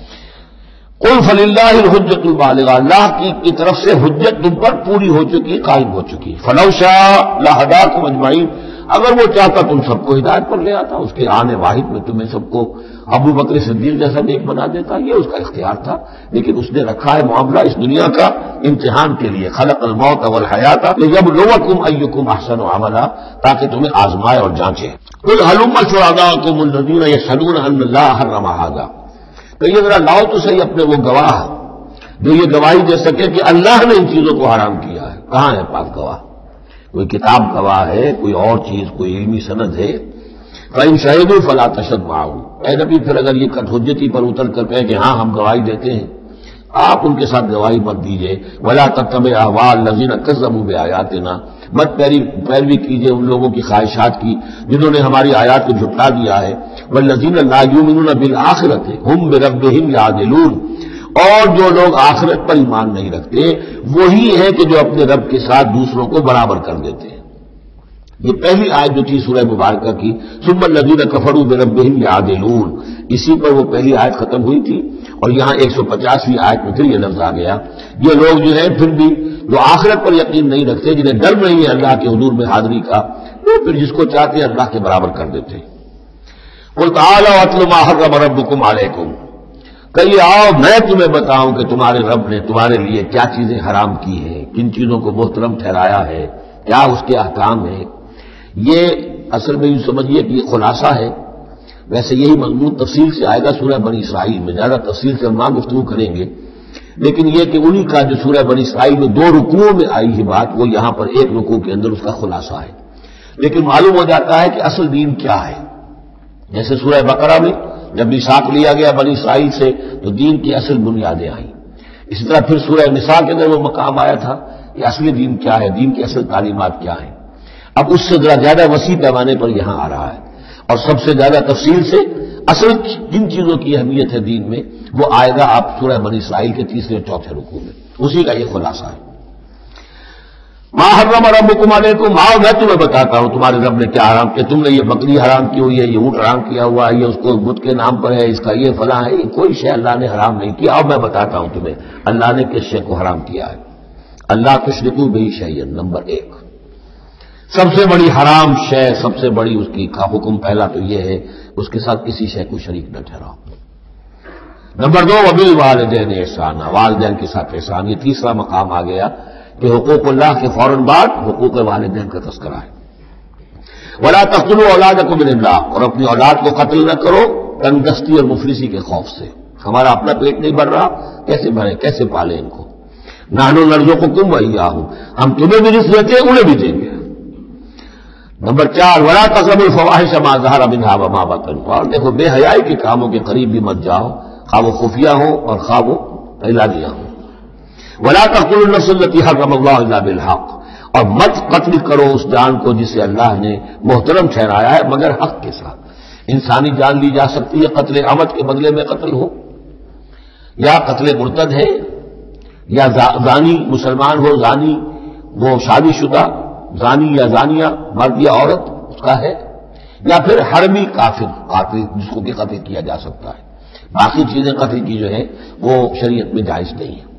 B: قل فللہ الحجۃ البالغہ، اللہ کی طرف سے حجت تم پر پوری ہو چکی، قائم ہو چکی۔ فلو شاء لہداکم اجمعین، اگر وہ چاہتا تم سب کو ہدایت پر لے آتا، اس کے آنے واحد میں تمہیں سب کو ابو بکر صدیق جیسا نیک بنا دیتا، یہ اس کا اختیار تھا، لیکن اس نے رکھا ہے معاملہ اس دنیا کا امتحان کے لیے۔ خلق الموت والحیات لیبلوکم ایکم احسن عملا، تاکہ تمہیں آزمائے اور جانچے۔ قل ہلم شہداءکم الذین یشہدون ان اللہ حرم ھذا، تو یہ ذرا لاؤ تو صحیح اپنے وہ گواہ جو یہ گواہی دے سکے کہ اللہ نے ان چیزوں کو حرام کیا ہے۔ کہاں ہے پاک گواہ؟ کوئی کتاب گواہ ہے، کوئی اور چیز، کوئی علمی سند ہے؟ فَإِن شَهِدُوا فَلَا تَشْهَدْ مَعَهُمْ، اے نبی پھر اگر یہ حجتی پر اتر کر کہیں کہ ہاں ہم گواہی دیتے ہیں، آپ ان کے ساتھ گواہی مت دیجیے. وَلَا تَتَّبِعْ أَهْوَاءَ الَّذِينَ كَذَّبُوا بِآيَاتِنَا، مت پیروی کیجیے ان لوگوں کی خواہشات کی جنہوں نے ہماری آیات کو جھٹلا دیا ہے. وَالَّذِينَ لَا يُؤْمِنُونَ بِالْآخِرَةِ هُمْ بِرَبِّهِمْ يَعْدِلُونَ، اور جو لوگ آخرت پر ایمان نہیں رکھتے وہی ہیں کہ جو اپنے رب کے ساتھ دوسروں کو برابر کر دیتے ہیں. یہ پہلی آیت جو تھی سورہ مبارکہ کی ثم الذین کفروا بربہم یعدلون، اسی پر وہ پہلی آیت ختم ہوئی تھی، اور یہاں 150ویں آیت میں پھر یہ لفظ آ گیا. یہ لوگ جو ہیں پھر بھی جو آخرت پر یقین نہیں رکھتے، جنہیں ڈر نہیں ہے اللہ کے حضور میں حاضری کا، وہ پھر جس کو چاہتے ہیں اللہ کے برابر کر دیتے ہیں. قل تعالوا اتل ما حرم ربکم علیکم، کہیے آؤ میں تمہیں بتاؤں کہ تمہارے رب نے تمہارے لیے کیا چیزیں حرام کی ہیں، کن چیزوں کو محترم ٹھہرایا ہے، کیا اس کے احکام ہیں. یہ اصل میں یوں سمجھیے کہ یہ خلاصہ ہے. ویسے یہی مضمون تفصیل سے آئے گا سورہ بنی اسرائیل میں، زیادہ تفصیل سے ہم نہ گفتگو کریں گے، لیکن یہ کہ انہی کا جو سورہ بنی اسرائیل میں 2 رکوعوں میں آئی ہے بات، وہ یہاں پر 1 رکوع کے اندر اس کا خلاصہ ہے. لیکن معلوم ہو جاتا ہے کہ اصل دین کیا ہے. جیسے سورہ بقرہ میں جب میثاق لیا گیا بنی اسرائیل سے تو دین کی اصل بنیادیں آئیں. اسی طرح پھر سورہ نساء کے اندر وہ مقام آیا تھا کہ اصلی دین کیا ہے، دین کی اصل تعلیمات کیا ہیں. اب اس سے ذرا زیادہ وسیع پیمانے پر یہاں آ رہا ہے، اور سب سے زیادہ تفصیل سے اصل جن چیزوں کی اہمیت ہے دین میں وہ آئے گا آپ سورہ بنی اسرائیل کے 3 اور 4 رکوع میں. اسی کا یہ خلاصہ ہے. ما حرم ربکم علیکم، آؤ میں تمہیں بتاتا ہوں تمہارے رب نے کیا حرام کیا. تم نے یہ بکری حرام کی ہوئی ہے، یہ اونٹ حرام کیا ہوا ہے، یہ اس کو بت کے نام پر ہے، اس کا یہ فلاں ہے. کوئی شے اللہ نے حرام نہیں کی. آؤ میں بتاتا ہوں تمہیں اللہ نے کس شے کو حرام کیا ہے. اللہ تشرکوا بہ شیئا، نمبر 1 سب سے بڑی حرام شے، سب سے بڑی اس کی کا حکم پہلا تو یہ ہے اس کے ساتھ کسی شے کو شریک نہ ٹھہراؤ. نمبر 2 وبالوالدین احسانا، والدین کے ساتھ احسان. یہ تیسرا مقام آ گیا کہ حقوق اللہ کے فوراً بعد حقوق والدین کا تذکرہ ہے. ولا تقتلوا اولادکم من املاق، اور اپنی اولاد کو قتل نہ کرو تنگدستی اور مفلسی کے خوف سے. ہمارا اپنا پیٹ نہیں بھر رہا، کیسے بھرے، کیسے پالیں ان کو. نحن نرزقکم وإیاہم، ہم تمہیں بھی رزق دیتے ہیں انہیں بھی دیں گے. نمبر 4 ولا تقربوا الفواحش ما ظهر منها وما بطن، اور دیکھو بے حیائی کے کاموں کے قریب بھی مت جاؤ، خواہ وہ خفیہ ہو اور خواہ وہ اعلانیہ ہو. ولا تقتلوا النفس التي حرم الله الا بالحق، اور مت قتل کرو اس جان کو جسے اللہ نے محترم ٹھہرایا ہے مگر حق کے ساتھ. انسانی جان لی جا سکتی ہے قتل عمد کے بدلے میں قتل ہو، یا قتل مرتد ہے، یا زانی مسلمان ہو، زانی وہ شادی شدہ زانی یا زانیہ مرد یا عورت اس کا ہے، یا پھر حرمی کافر قاتل جس کو کہ قتل کیا جا سکتا ہے. باقی چیزیں قتل کی جو ہے وہ شریعت میں جائز نہیں ہے.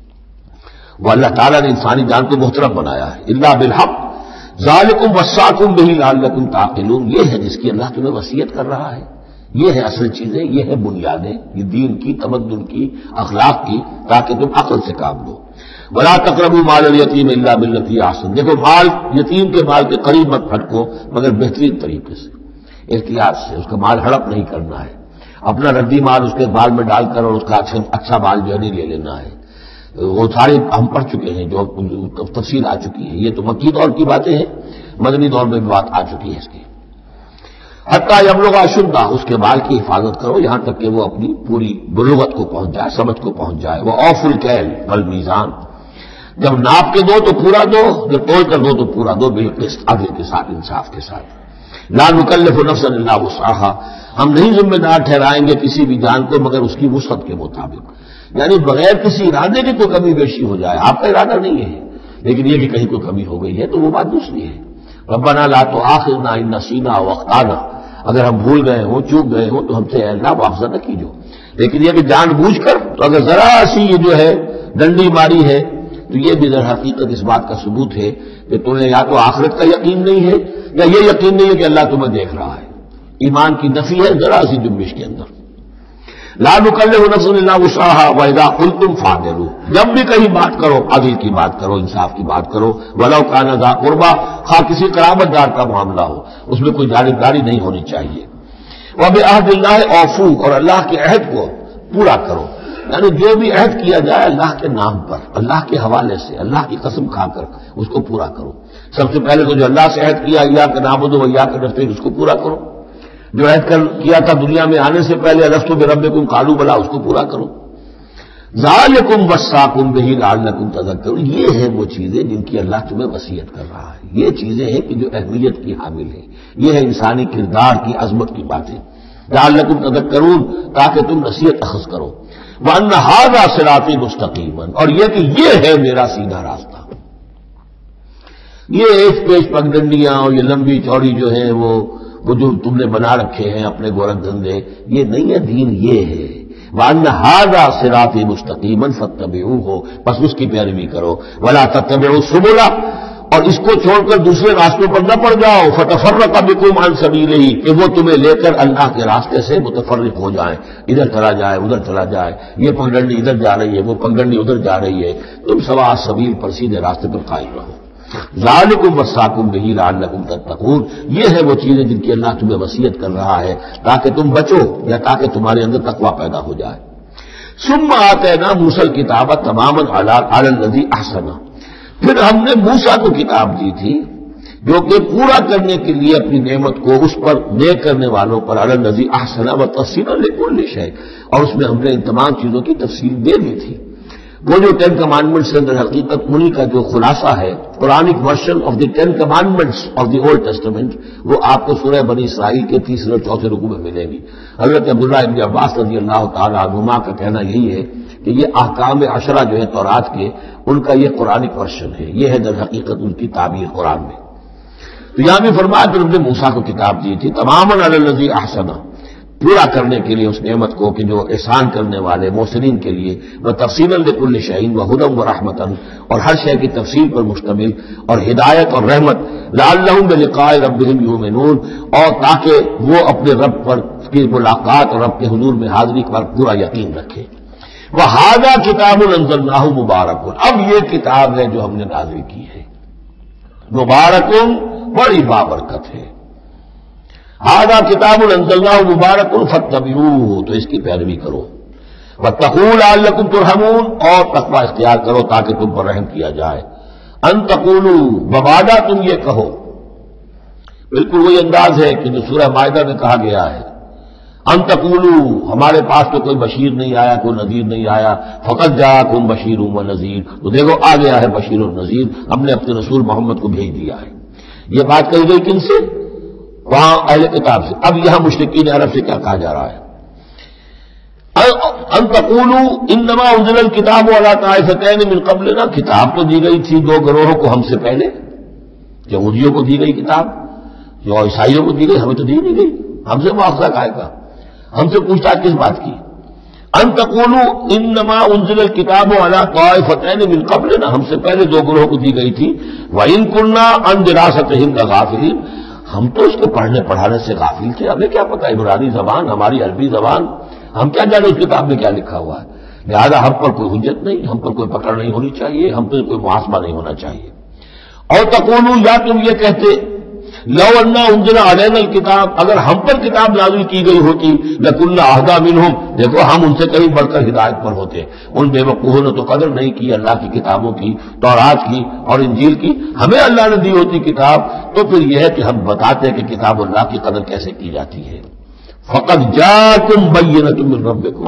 B: وہ اللہ تعالیٰ نے انسانی جان کو محترم بنایا ہے. الا بالحق ذالکم وصاکم بہ لعلکم تعقلون، یہ ہے جس کی اللہ تمہیں وصیت کر رہا ہے. یہ ہے اصل چیزیں، یہ ہے بنیادیں، یہ دین کی، تمدن کی، اخلاق کی، تاکہ تم عقل سے کام لو. ولا تقربوا مال الیتیم الا بالتی احسن، دیکھو مال یتیم کے مال کے قریب مت پھٹکو مگر بہترین طریقے سے، احتیاط سے. اس کا مال ہڑپ نہیں کرنا ہے، اپنا ردی مال اس کے بال میں ڈال کر اور اس کا اچھا مال جو ہے نہیں لے لینا ہے. وہ سارے ہم پڑھ چکے ہیں جو تفصیل آ چکی ہے. یہ تو مکی دور کی باتیں ہیں، مدنی دور میں بھی بات آ چکی ہے اس کی. حتیٰ یبلغ اشدہ، اس کے مال کی حفاظت کرو یہاں تک کہ وہ اپنی پوری بلوغت کو پہنچ جائے، سمجھ کو پہنچ جائے. وہ اوفوا الکیل والمیزان، جب ناپ کے دو تو پورا دو، جب تول کر دو تو پورا دو، بالقسط، عدل کے ساتھ، انصاف کے ساتھ. لا نکلف نفسا الا وسعها، ہم نہیں ذمہ دار ٹھہرائیں گے کسی بھی جان کو مگر اس کی وسعت کے مطابق. یعنی بغیر کسی ارادے کے کوئی کمی بیشی ہو جائے، آپ کا ارادہ نہیں ہے لیکن یہ کہ کہیں کوئی کمی ہو گئی ہے تو وہ بات دوسری ہے. ربنا لا تؤاخذنا ان نسینا او اخطانا، اگر ہم بھول گئے ہوں، چوک گئے ہوں تو ہم سے اے اللہ معاوضہ نہ کیجو. لیکن یہ کہ جان بوجھ کر، تو اگر ذرا سی یہ جو ہے ڈنڈی ماری ہے تو یہ بھی در حقیقت اس بات کا ثبوت ہے کہ تمہیں یا تو آخرت کا یقین نہیں ہے یا یہ یقین نہیں ہے کہ اللہ تمہیں دیکھ رہا ہے. ایمان کی نفی ہے ذرا سی جنبش کے اندر. لا نکلف نفس الا وسعها واذا قلتم فاعدلوا، جب بھی کہیں بات کرو عدل کی بات کرو، انصاف کی بات کرو. ولو کان ذا قربى، خواہ کسی قرابت دار کا معاملہ ہو، اس میں کوئی جانبداری نہیں ہونی چاہیے. وبعہد اللہ اوفوا، اور اللہ کے عہد کو پورا کرو. یعنی جو بھی عہد کیا جائے اللہ کے نام پر، اللہ کے حوالے سے، اللہ کی قسم کھا کر اس کو پورا کرو. سب سے پہلے تو جو اللہ سے عہد کیا اياک نعبد و اياک نستعين، اس کو پورا کرو. جو عہد کیا تھا دنیا میں آنے سے پہلے الستو بربکم قالوا بلا، اس کو پورا کرو. ذالکم وصاکم بہ لعلکم تذکرون، یہ ہے وہ چیزیں جن کی اللہ تمہیں وصیت کر رہا ہے. یہ چیزیں ہیں کہ جو اہمیت کی حامل ہیں. یہ ہے انسانی کردار کی عظمت کی باتیں. لعلکم تذکرون، تاکہ تم نصیحت اخذ کرو. وان ھذا صراطی مستقیما، اور یہ کہ یہ ہے میرا سیدھا راستہ. یہ ایک پیش پگڈنڈیاں اور یہ لمبی چوڑی جو ہیں وہ جو تم نے بنا رکھے ہیں اپنے گورکھ دھندے، یہ نہیں ہے دین. یہ ہے وَأَنَّ هَذَا صِرَاطِي مُسْتَقِيمًا فَاتَّبِعُوهُ، بس اس کی پیروی کرو. وَلَا تَتَّبِعُوا السُّبُلَ، اور اس کو چھوڑ کر دوسرے راستوں پر نہ پڑ جاؤ. فَتَفَرَّقَ بِكُمْ عَنْ سَبِيلِهِ، کہ وہ تمہیں لے کر اللہ کے راستے سے متفرق ہو جائیں، ادھر چلا جائے ادھر چلا جائے، یہ پگڈنڈی ادھر جا رہی ہے وہ پگڈنڈی ادھر جا رہی ہے. تم سواء السبیل پر سیدھے راستے پر قائم رہو. ذالکم وصاکم بہ لعلکم تتقون، یہ ہے وہ چیزیں جن کی اللہ تمہیں وصیت کر رہا ہے تاکہ تم بچو یا تاکہ تمہارے اندر تقویٰ پیدا ہو جائے. ثم آتینا موسیٰ الکتاب تماما علی الذی احسن، پھر ہم نے موسیٰ کو کتاب دی تھی جو کہ پورا کرنے کے لیے اپنی نعمت کو اس پر نیک کرنے والوں پر علی الذی احسن وتفصیلا لکل شیء، اور اس میں ہم نے ان تمام چیزوں کی تفصیل دے دی تھی. وہ جو 10 کمانڈمنٹس سے اندر حقیقت انہی کا جو خلاصہ ہے، Quranic version of the 10 commandments of the Old Testament, وہ آپ کو سورہ بنی اسرائیل کے 3 اور 4 رکوع میں ملے گی. حضرت عبداللہ ابن عباس رضی اللہ تعالی عنہما کا کہنا یہی ہے کہ یہ احکام عشرہ جو ہے تورات کے، ان کا یہ قرآنک ورژن ہے. یہ ہے در حقیقت ان کی تعبیر قرآن میں. تو یہاں بھی فرمایا پھر ہم نے موسیٰ کو کتاب دی تھی تماما علی الذی احسن، پورا کرنے کے لیے اس نعمت کو کہ جو احسان کرنے والے محسنین کے لیے، وہ تفصیلا لکل شیء وہدی ورحمۃ، اور ہر شے کی تفصیل پر مشتمل اور ہدایت اور رحمت. لعلہم بلقاء ربہم یؤمنون، اور تاکہ وہ اپنے رب پر کی ملاقات اور رب کے حضور میں حاضری پر پورا یقین رکھے. وہذا کتاب انزلناہ مبارک، اب یہ کتاب ہے جو ہم نے نازل کی ہے، مبارک بڑی بابرکت ہے. ھذا کتاب انزلناہ مبارک فاتبعوہ، تو اس کی پیروی کرو. واتقوا لعلکم ترحمون، اور تقوی اختیار کرو تاکہ تم پر رحم کیا جائے. ان تقولوا، بوعدہ تم یہ کہو، بالکل وہی انداز ہے کہ جو سورہ مائدہ میں کہا گیا ہے. ان تقولوا، ہمارے پاس تو کوئی بشیر نہیں آیا، کوئی نذیر نہیں آیا. فقد جاءکم بشیر و نذیر، تو دیکھو آ گیا ہے بشیر و نذیر، ہم نے اپنے رسول محمد کو بھیج دیا ہے. یہ بات کہی گئی کن سے؟ وہاں اہل کتاب سے. اب یہاں مشرکین عرب سے کیا کہا جا رہا ہے؟ ان تقولوا انما انزل الکتاب علی طائفتین من قبلنا، کتاب تو دی گئی تھی 2 گروہوں کو ہم سے پہلے. یہودیوں کو دی گئی کتاب، جو عیسائیوں کو دی گئی، ہمیں تو دی نہیں گئی. ہم سے مواخذہ کہے گا، ہم سے پوچھتا کس بات کی؟ ان تقولوا انما انزل الکتاب علی طائفتین من قبلنا، ہم سے پہلے 2 گروہوں کو دی گئی تھی. وان كنا عن دراستهم غافلین، ہم تو اس کو پڑھنے پڑھانے سے غافل تھے، ہمیں کیا پتا عبرانی زبان، ہماری عربی زبان، ہم کیا جانے اس کتاب میں کیا لکھا ہوا ہے. لہذا ہم پر کوئی حجت نہیں، ہم پر کوئی پکڑ نہیں ہونی چاہیے، ہم پر کوئی محاسبہ نہیں ہونا چاہیے. اور تقولوا، یا تم یہ کہتے لو انا انزل علینا الکتاب، اگر ہم پر کتاب نازل کی گئی ہوتی لکنا اہدی منہم، دیکھو ہم ان سے کہیں بڑھ کر ہدایت پر ہوتے. ان بے وقوفوں نے تو قدر نہیں کی اللہ کی کتابوں کی، تورات کی اور انجیل کی. ہمیں اللہ نے دی ہوتی کتاب تو پھر یہ ہے کہ ہم بتاتے ہیں کہ کتاب اللہ کی قدر کیسے کی جاتی ہے. فقد جاءکم بینۃ من ربکم،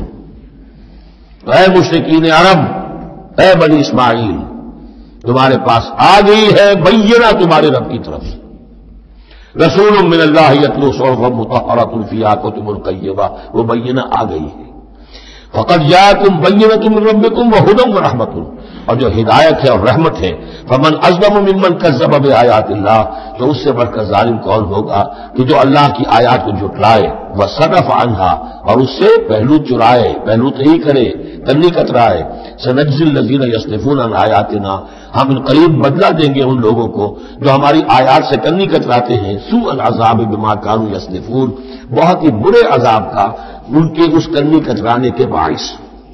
B: اے مشرکین عرب، اے بنی اسماعیل، تمہارے پاس آ گئی ہے بینہ تمہارے رب کی طرف سے. رسول من اللہ یتلو صحفا مطہرۃ فیہا کتب قیمہ، وہ بینہ آ گئی ہے. فقد جاءکم بینۃ من ربکم وہدی ورحمۃ، اور جو ہدایت ہے اور رحمت ہے. فمن اظلم ممن کذب بآیات اللہ، تو اس سے بڑھ کر ظالم کون ہوگا کہ جو اللہ کی آیات کو جھٹلائے، وصرف عنہا، اور اس سے پہلو چرائے، پہلو تہی کرے، کنی کترائے. سنجزی الذین یصدفون عن آیاتنا، ہم ان قریب بدلہ دیں گے ان لوگوں کو جو ہماری آیات سے کنی کتراتے ہیں. سوء العذاب بما کانوا یصدفون، بہت ہی برے عذاب کا ان کے اس کنی کترانے کے باعث.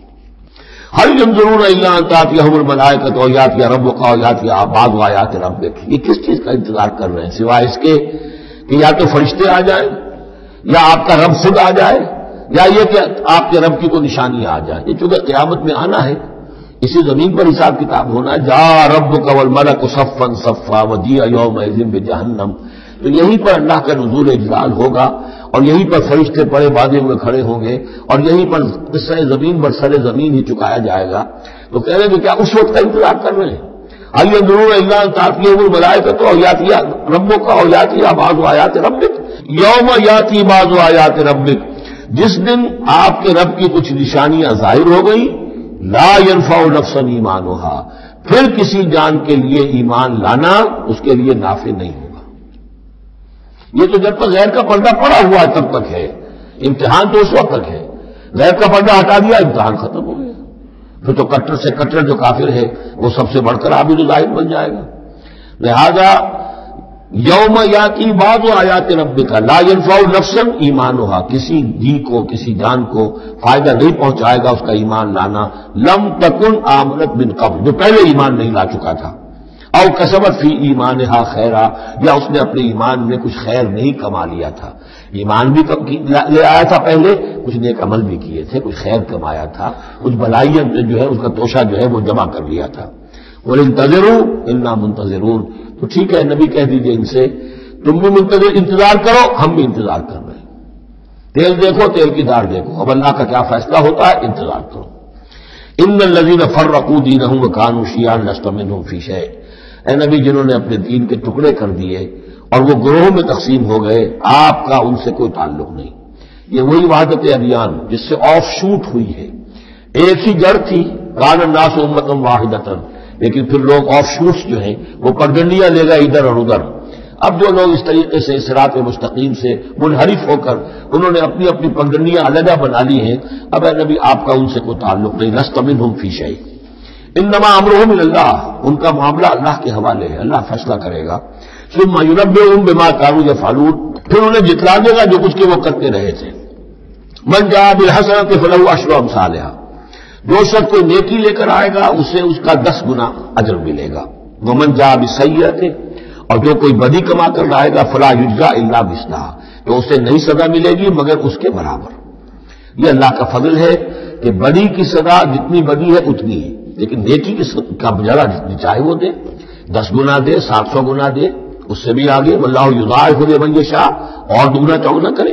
B: هل ينظرون الا ان تاتيهم الملائکۃ او یاتی ربک او یاتی بعض آیات ربک، یہ کس چیز کا انتظار کر رہے ہیں سوائے اس کے کہ یا تو فرشتے آ جائیں، یا آپ کا رب خود آ جائے، یا یہ کہ آپ کے رب کی کوئی نشانی آ جائے. یہ چونکہ قیامت میں آنا ہے، اسی زمین پر حساب کتاب ہونا ہے. جا ربک والملک صفا صفا وجیء یومئذ بجہنم، تو یہیں پر اللہ کا نزول اجلال ہوگا اور یہیں پر فرشتے پڑے باندھے ہوئے کھڑے ہوں گے اور یہیں پر قصہ زمین بر سر زمین ہی چکایا جائے گا، تو کہہ رہے ہیں کہ کیا اس وقت کا انتظار کر رہے ہیں؟ حل ينظرون الا ان تاتيهم الملائكة او ياتي ربك او ياتي بعض آیات ربك یوم یاتی بعض آیات ربک، جس دن آپ کے رب کی کچھ نشانیاں ظاہر ہو گئی، لا ينفع نفسا ایمانها، پھر کسی جان کے لیے ایمان لانا اس کے لیے نافع نہیں ہوگا۔ یہ تو جب تک غیر کا پردہ پڑا ہوا ہے تب تک ہے، امتحان تو اس وقت تک ہے، غیر کا پردہ ہٹا دیا امتحان ختم ہو گیا، پھر تو کٹر سے کٹر جو کافر ہے وہ سب سے بڑھ کر عابد ظاہر بن جائے گا۔ لہذا یوم یاتی بعض آیات ربک لا ينفع نفسا ایمانها، کسی جی کو کسی جان کو فائدہ نہیں پہنچائے گا اس کا ایمان لانا، لم تکن آمنت من قبل، جو پہلے ایمان نہیں لا چکا تھا، او کسبت فی ایمانها خیرا، یا اس نے اپنے ایمان میں کچھ خیر نہیں کما لیا تھا، ایمان بھی لے آیا تھا پہلے، کچھ نیک عمل بھی کیے تھے، کچھ خیر کمایا تھا، کچھ بھلائیاں جو ہے اس کا توشہ جو ہے وہ جمع کر لیا تھا۔ وَانتَظِرُوا إِنَّا مُنتَظِرُونَ، تو ٹھیک ہے نبی کہہ دیجئے ان سے تم بھی انتظار کرو، ہم بھی انتظار کر رہے ہیں، تیل دیکھو تیل کی دار دیکھو، اب اللہ کا کیا فیصلہ ہوتا ہے انتظار کرو۔ ان الذين فرقوا دينهم وكانوا شيعا لست منهم في شيء، اے نبی جنہوں نے اپنے دین کے ٹکڑے کر دیے اور وہ گروہوں میں تقسیم ہو گئے، آپ کا ان سے کوئی تعلق نہیں۔ یہ وہی وحدت ادیان جس سے آف شوٹ ہوئی ہے، ایک ہی جڑ تھی، کان الناس امۃ واحدۃ، لیکن پھر لوگ آف شوٹس جو ہیں وہ پگڈنڈیاں لے گئے ادھر اور ادھر۔ اب جو لوگ اس طریقے سے صراط مستقیم سے منحرف ہو کر انہوں نے اپنی اپنی پگڈنڈیاں علیحدہ بنا لی ہیں، اب اے نبی آپ کا ان سے کوئی تعلق نہیں، لست منہم فی شیء، انما امرهم الی اللہ، ان کا معاملہ اللہ کے حوالے ہے، اللہ فیصلہ کرے گا۔ ثم ینبئهم بما كانوا يفعلون، پھر انہیں جتلا دے گا جو کچھ کہ وہ کرتے رہے تھے۔ من جاء بالحسنۃ فلہ عشر امثالها، جو شخص کوئی نیکی لے کر آئے گا اسے اس کا 10 گنا اجر ملے گا۔ ومن جاء بالسیئۃ، اور جو کوئی بدی کما کر لائے گا فلا یجزا الا مثلها، تو اسے نہیں سزا ملے گی مگر اس کے برابر۔ یہ اللہ کا فضل ہے کہ بدی کی سزا جتنی بدی ہے اتنی ہے، لیکن نیکی کا بجلا جتنی چاہے وہ دے، 10 گنا دے، 700 گنا دے، اس سے بھی آگے، واللہ یضاعف لمن یشاء، اور دگنا چوگنا کرے۔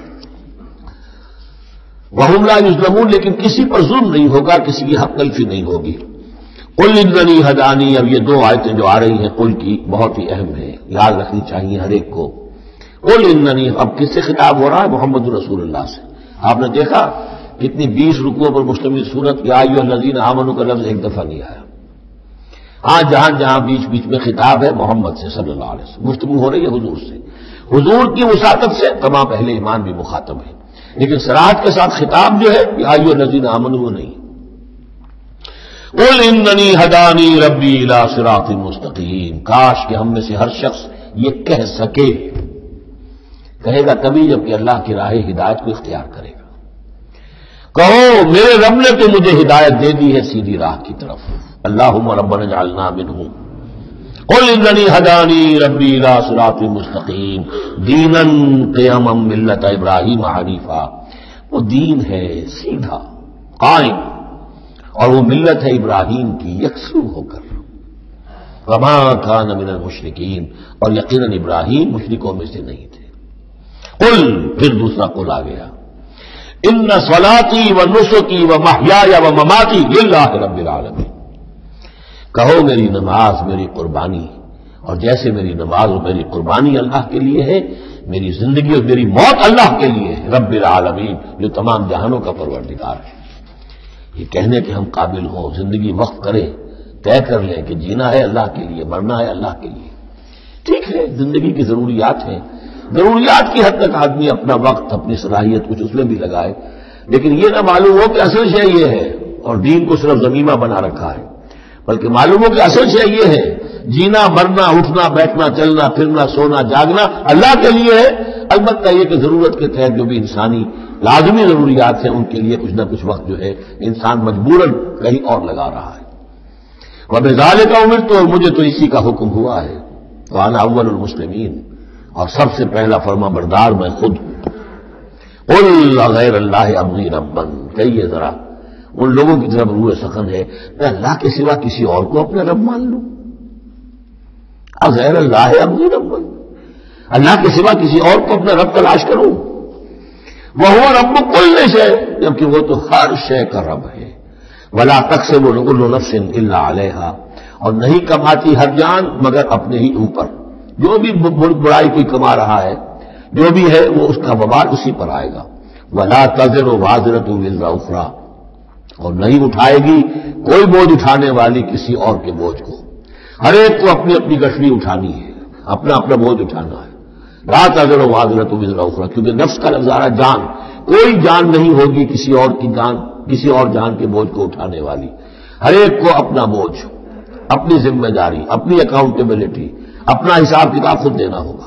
B: وہم لا یظلمون، لیکن کسی پر ظلم نہیں ہوگا، کسی کی حق تلفی نہیں ہوگی۔ قل اننی ہدانی، اب یہ 2 آیتیں جو آ رہی ہیں قل کی بہت ہی اہم ہیں، یاد رکھنی چاہیے ہر ایک کو۔ قل اننی، اب کس سے خطاب ہو رہا ہے؟ محمد رسول اللہ سے۔ آپ نے دیکھا کتنی 20 رکوعوں پر مشتمل سورت یا ایھا الذین آمنوا کا لفظ ایک دفعہ نہیں آیا۔ ہاں جہاں جہاں بیچ بیچ میں خطاب ہے محمد سے صلی اللہ علیہ وسلم، گفتگو ہو رہی ہے حضور سے، حضور کی وساطت سے تمام اہل ایمان بھی مخاطب ہیں، لیکن صراحت کے ساتھ خطاب جو ہے یا ایھا الذین آمنوا وہ نہیں۔ قل اننی ہدانی ربی الی صراط مستقیم، کاش کہ ہم میں سے ہر شخص یہ کہہ سکے، کہے گا تبھی جب کہ اللہ کی راہ ہدایت کو اختیار کرے گا۔ کہو میرے رب نے تو مجھے ہدایت دے دی ہے سیدھی راہ کی طرف، اللہم ربنا اجعلنا منہم۔ قل اننی ہدانی ربی الی صراط مستقیم دینا قیما ملت ابراہیم حنیفا، وہ دین ہے سیدھا قائم، اور وہ ملت ہے ابراہیم کی یکسو ہو کر، وما کان من المشرکین، اور یقیناً ابراہیم مشرکوں میں سے نہیں تھے۔ قل، پھر دوسرا قل آ گیا، ان صلاتی و نسکی و محیای و مماتی للہ رب العالمین، کہو میری نماز میری قربانی، اور جیسے میری نماز اور میری قربانی اللہ کے لیے ہے، میری زندگی اور میری موت اللہ کے لیے ہے، رب العالمین، جو تمام جہانوں کا پروردگار ہے۔ یہ کہنے کہ ہم قابل ہوں، زندگی وقت کریں، طے کر لیں کہ جینا ہے اللہ کے لیے، مرنا ہے اللہ کے لیے، ٹھیک ہے، زندگی کی ضروریات ہیں، ضروریات کی حد تک آدمی اپنا وقت اپنی صلاحیت کچھ اس میں بھی لگائے، لیکن یہ نہ معلوم ہو کہ اصل شے یہ ہے اور دین کو صرف ضمیمہ بنا رکھا ہے، بلکہ معلوم ہو کہ اصل شے یہ ہے، جینا مرنا اٹھنا بیٹھنا چلنا پھرنا سونا جاگنا اللہ کے لیے ہے، البتہ یہ کہ ضرورت کے تحت جو بھی انسانی لازمی ضروریات ہیں ان کے لیے کچھ نہ کچھ وقت جو ہے انسان مجبوراً کہیں اور لگا رہا ہے۔ وَبِذَلِكَ أُمِرْتُ، اور مجھے تو اسی کا حکم ہوا ہے، وَأَنَا أَوَّلُ الْمُسْلِمِينَ، اور سب سے پہلا فرما بردار میں خود ہوں۔ قُلْ غَيْرَ اللَّهِ أَبْغِي رَبًّا، کہیے ذرا ان لوگوں کی طرف روح سخن ہے، میں اللہ کے سوا کسی اور کو اپنا رب مان لوں؟ غیر اللہ ابغی ربا، اللہ کے سوا کسی اور کو اپنا رب تلاش کروں؟ وہو رب کل شے، جبکہ وہ تو ہر شے کا رب ہے. ولا تکسب کل نفس الا علیہا، اور نہیں کماتی ہر جان مگر اپنے ہی اوپر. جو بھی برائی کوئی کما رہا ہے، جو بھی ہے وہ اس کا وبال اسی پر آئے گا. ولا تزر وازرۃ وزر اخرى، اور نہیں اٹھائے گی کوئی بوجھ اٹھانے والی کسی اور کے بوجھ کو. ہر ایک کو اپنی اپنی گٹھڑی اٹھانی ہے، اپنا اپنا بوجھ اٹھانا ہے. لا تزر وازرۃ وزر اخرى، کیونکہ نفس کا لفظ جان، کوئی جان نہیں ہوگی کسی اور کی جان، کسی اور جان کے بوجھ کو اٹھانے والی. ہر ایک کو اپنا بوجھ، اپنی ذمہ داری، اپنی اکاؤنٹیبلٹی، اپنا حساب کتاب خود دینا ہوگا.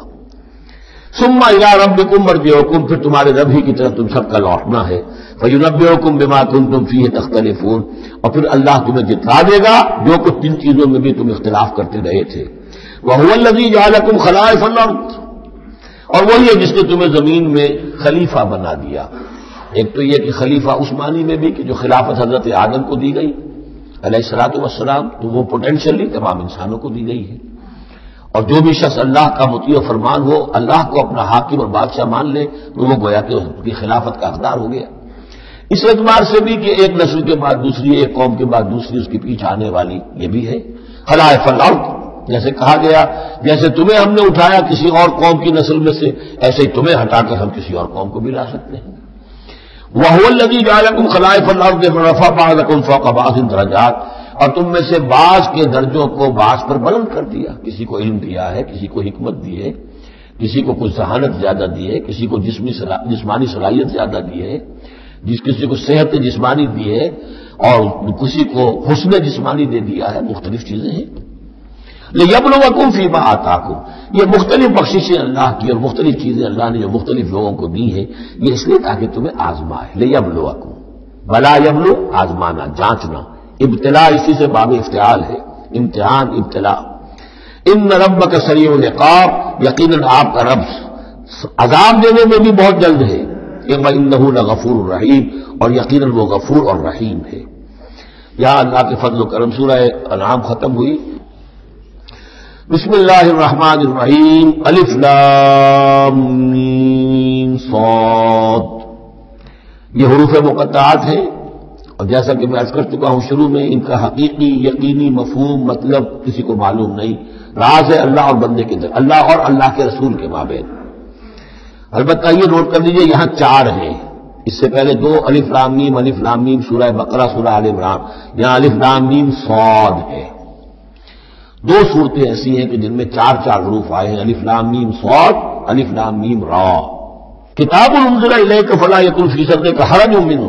B: ثم الی ربکم مرجعکم، پھر تمہارے رب ہی کی طرف تم سب کا لوٹنا ہے. فینبئکم بما کنتم فیہ تختلفون، اور پھر اللہ تمہیں جتلا دے گا جو کچھ جن چیزوں میں بھی تم اختلاف کرتے رہے تھے. وہو الذی جعلکم خلائف الارض، اور وہی ہے جس نے تمہیں زمین میں خلیفہ بنا دیا. ایک تو یہ کہ خلیفہ اس معنی میں بھی کہ جو خلافت حضرت آدم کو دی گئی علیہ الصلوۃ والسلام، تو وہ پوٹینشلی تمام انسانوں کو دی گئی ہے. اور جو بھی شخص اللہ کا مطیع و فرمان ہو، اللہ کو اپنا حاکم اور بادشاہ مان لے، تو وہ گویا کہ اس کی خلافت کا حقدار ہو گیا. اس اعتبار سے بھی کہ ایک نسل کے بعد دوسری، ایک قوم کے بعد دوسری اس کے پیچھے آنے والی یہ بھی ہے. خلائف الارض، جیسے کہا گیا جیسے تمہیں ہم نے اٹھایا کسی اور قوم کی نسل میں سے، ایسے ہی تمہیں ہٹا کر ہم کسی اور قوم کو بھی لا سکتے ہیں. وَهُوَ الَّذِي جَعَلَكُمْ خَلَائِفَ الْأَرْضِ وَرَفَعَ بَعْضَكُمْ فَوْقَ بَعْضٍ دَرَجَاتٍ، اور تم میں سے بعض کے درجوں کو بعض پر بلند کر دیا. کسی کو علم دیا ہے، کسی کو حکمت دی ہے، کسی کو کچھ ذہانت زیادہ دی ہے، کسی کو جسمانی صلاحیت زیادہ دی ہے، کسی کو صحت جسمانی دی ہے، اور کسی کو حسن جسمانی دے دیا ہے. مختلف چیزیں ہیں. لِيَبْلُوَكُمْ فِيمَا آتَاكُمْ، یہ مختلف بخششیں اللہ کی اور مختلف چیزیں اللہ نے جو مختلف لوگوں کو دی ہیں، یہ اس لیے تاکہ تمہیں آزمائے. لِيَبْلُوَكُمْ، بلا یبلو، آزمانا، جانچنا. ابتلاء اسی سے باب افتعال ہے، امتحان، ابتلاء. ان ربک سریع العقاب، یقیناً آپ کا رب عذاب دینے میں بھی بہت جلد ہے. انہ لغفور الرحیم، اور یقیناً وہ غفور اور رحیم ہے. یہاں اللہ کے فضل و کرم سورہ انعام ختم ہوئی. بسم اللہ الرحمن الرحیم. الف لام میم صاد، یہ حروف مقطعات ہیں، اور جیسا کہ میں عرض کر چکا ہوں شروع میں، ان کا حقیقی یقینی مفہوم مطلب کسی کو معلوم نہیں. راز ہے اللہ اور بندے کے در، اللہ اور اللہ کے رسول کے مابین. البتہ یہ نوٹ کر لیجیے یہاں 4 ہیں، اس سے پہلے 2 الف لام میم سورہ بقرہ سورہ آل عمران، یہاں الف لام میم صاد ہے. 2 صورتیں ایسی ہیں کہ جن میں 4 حروف آئے ہیں، الف لام میم صاد، الف لام میم را. کتاب انزل الیک فلا یکن فی صدرک حرج منہ،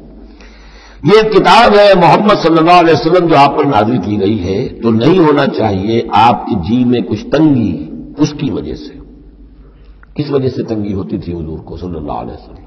B: یہ کتاب ہے محمد صلی اللہ علیہ وسلم جو آپ پر نازل کی گئی ہے، تو نہیں ہونا چاہیے آپ کی جی میں کچھ تنگی اس کی وجہ سے. کس وجہ سے تنگی ہوتی تھی حضور کو صلی اللہ علیہ وسلم؟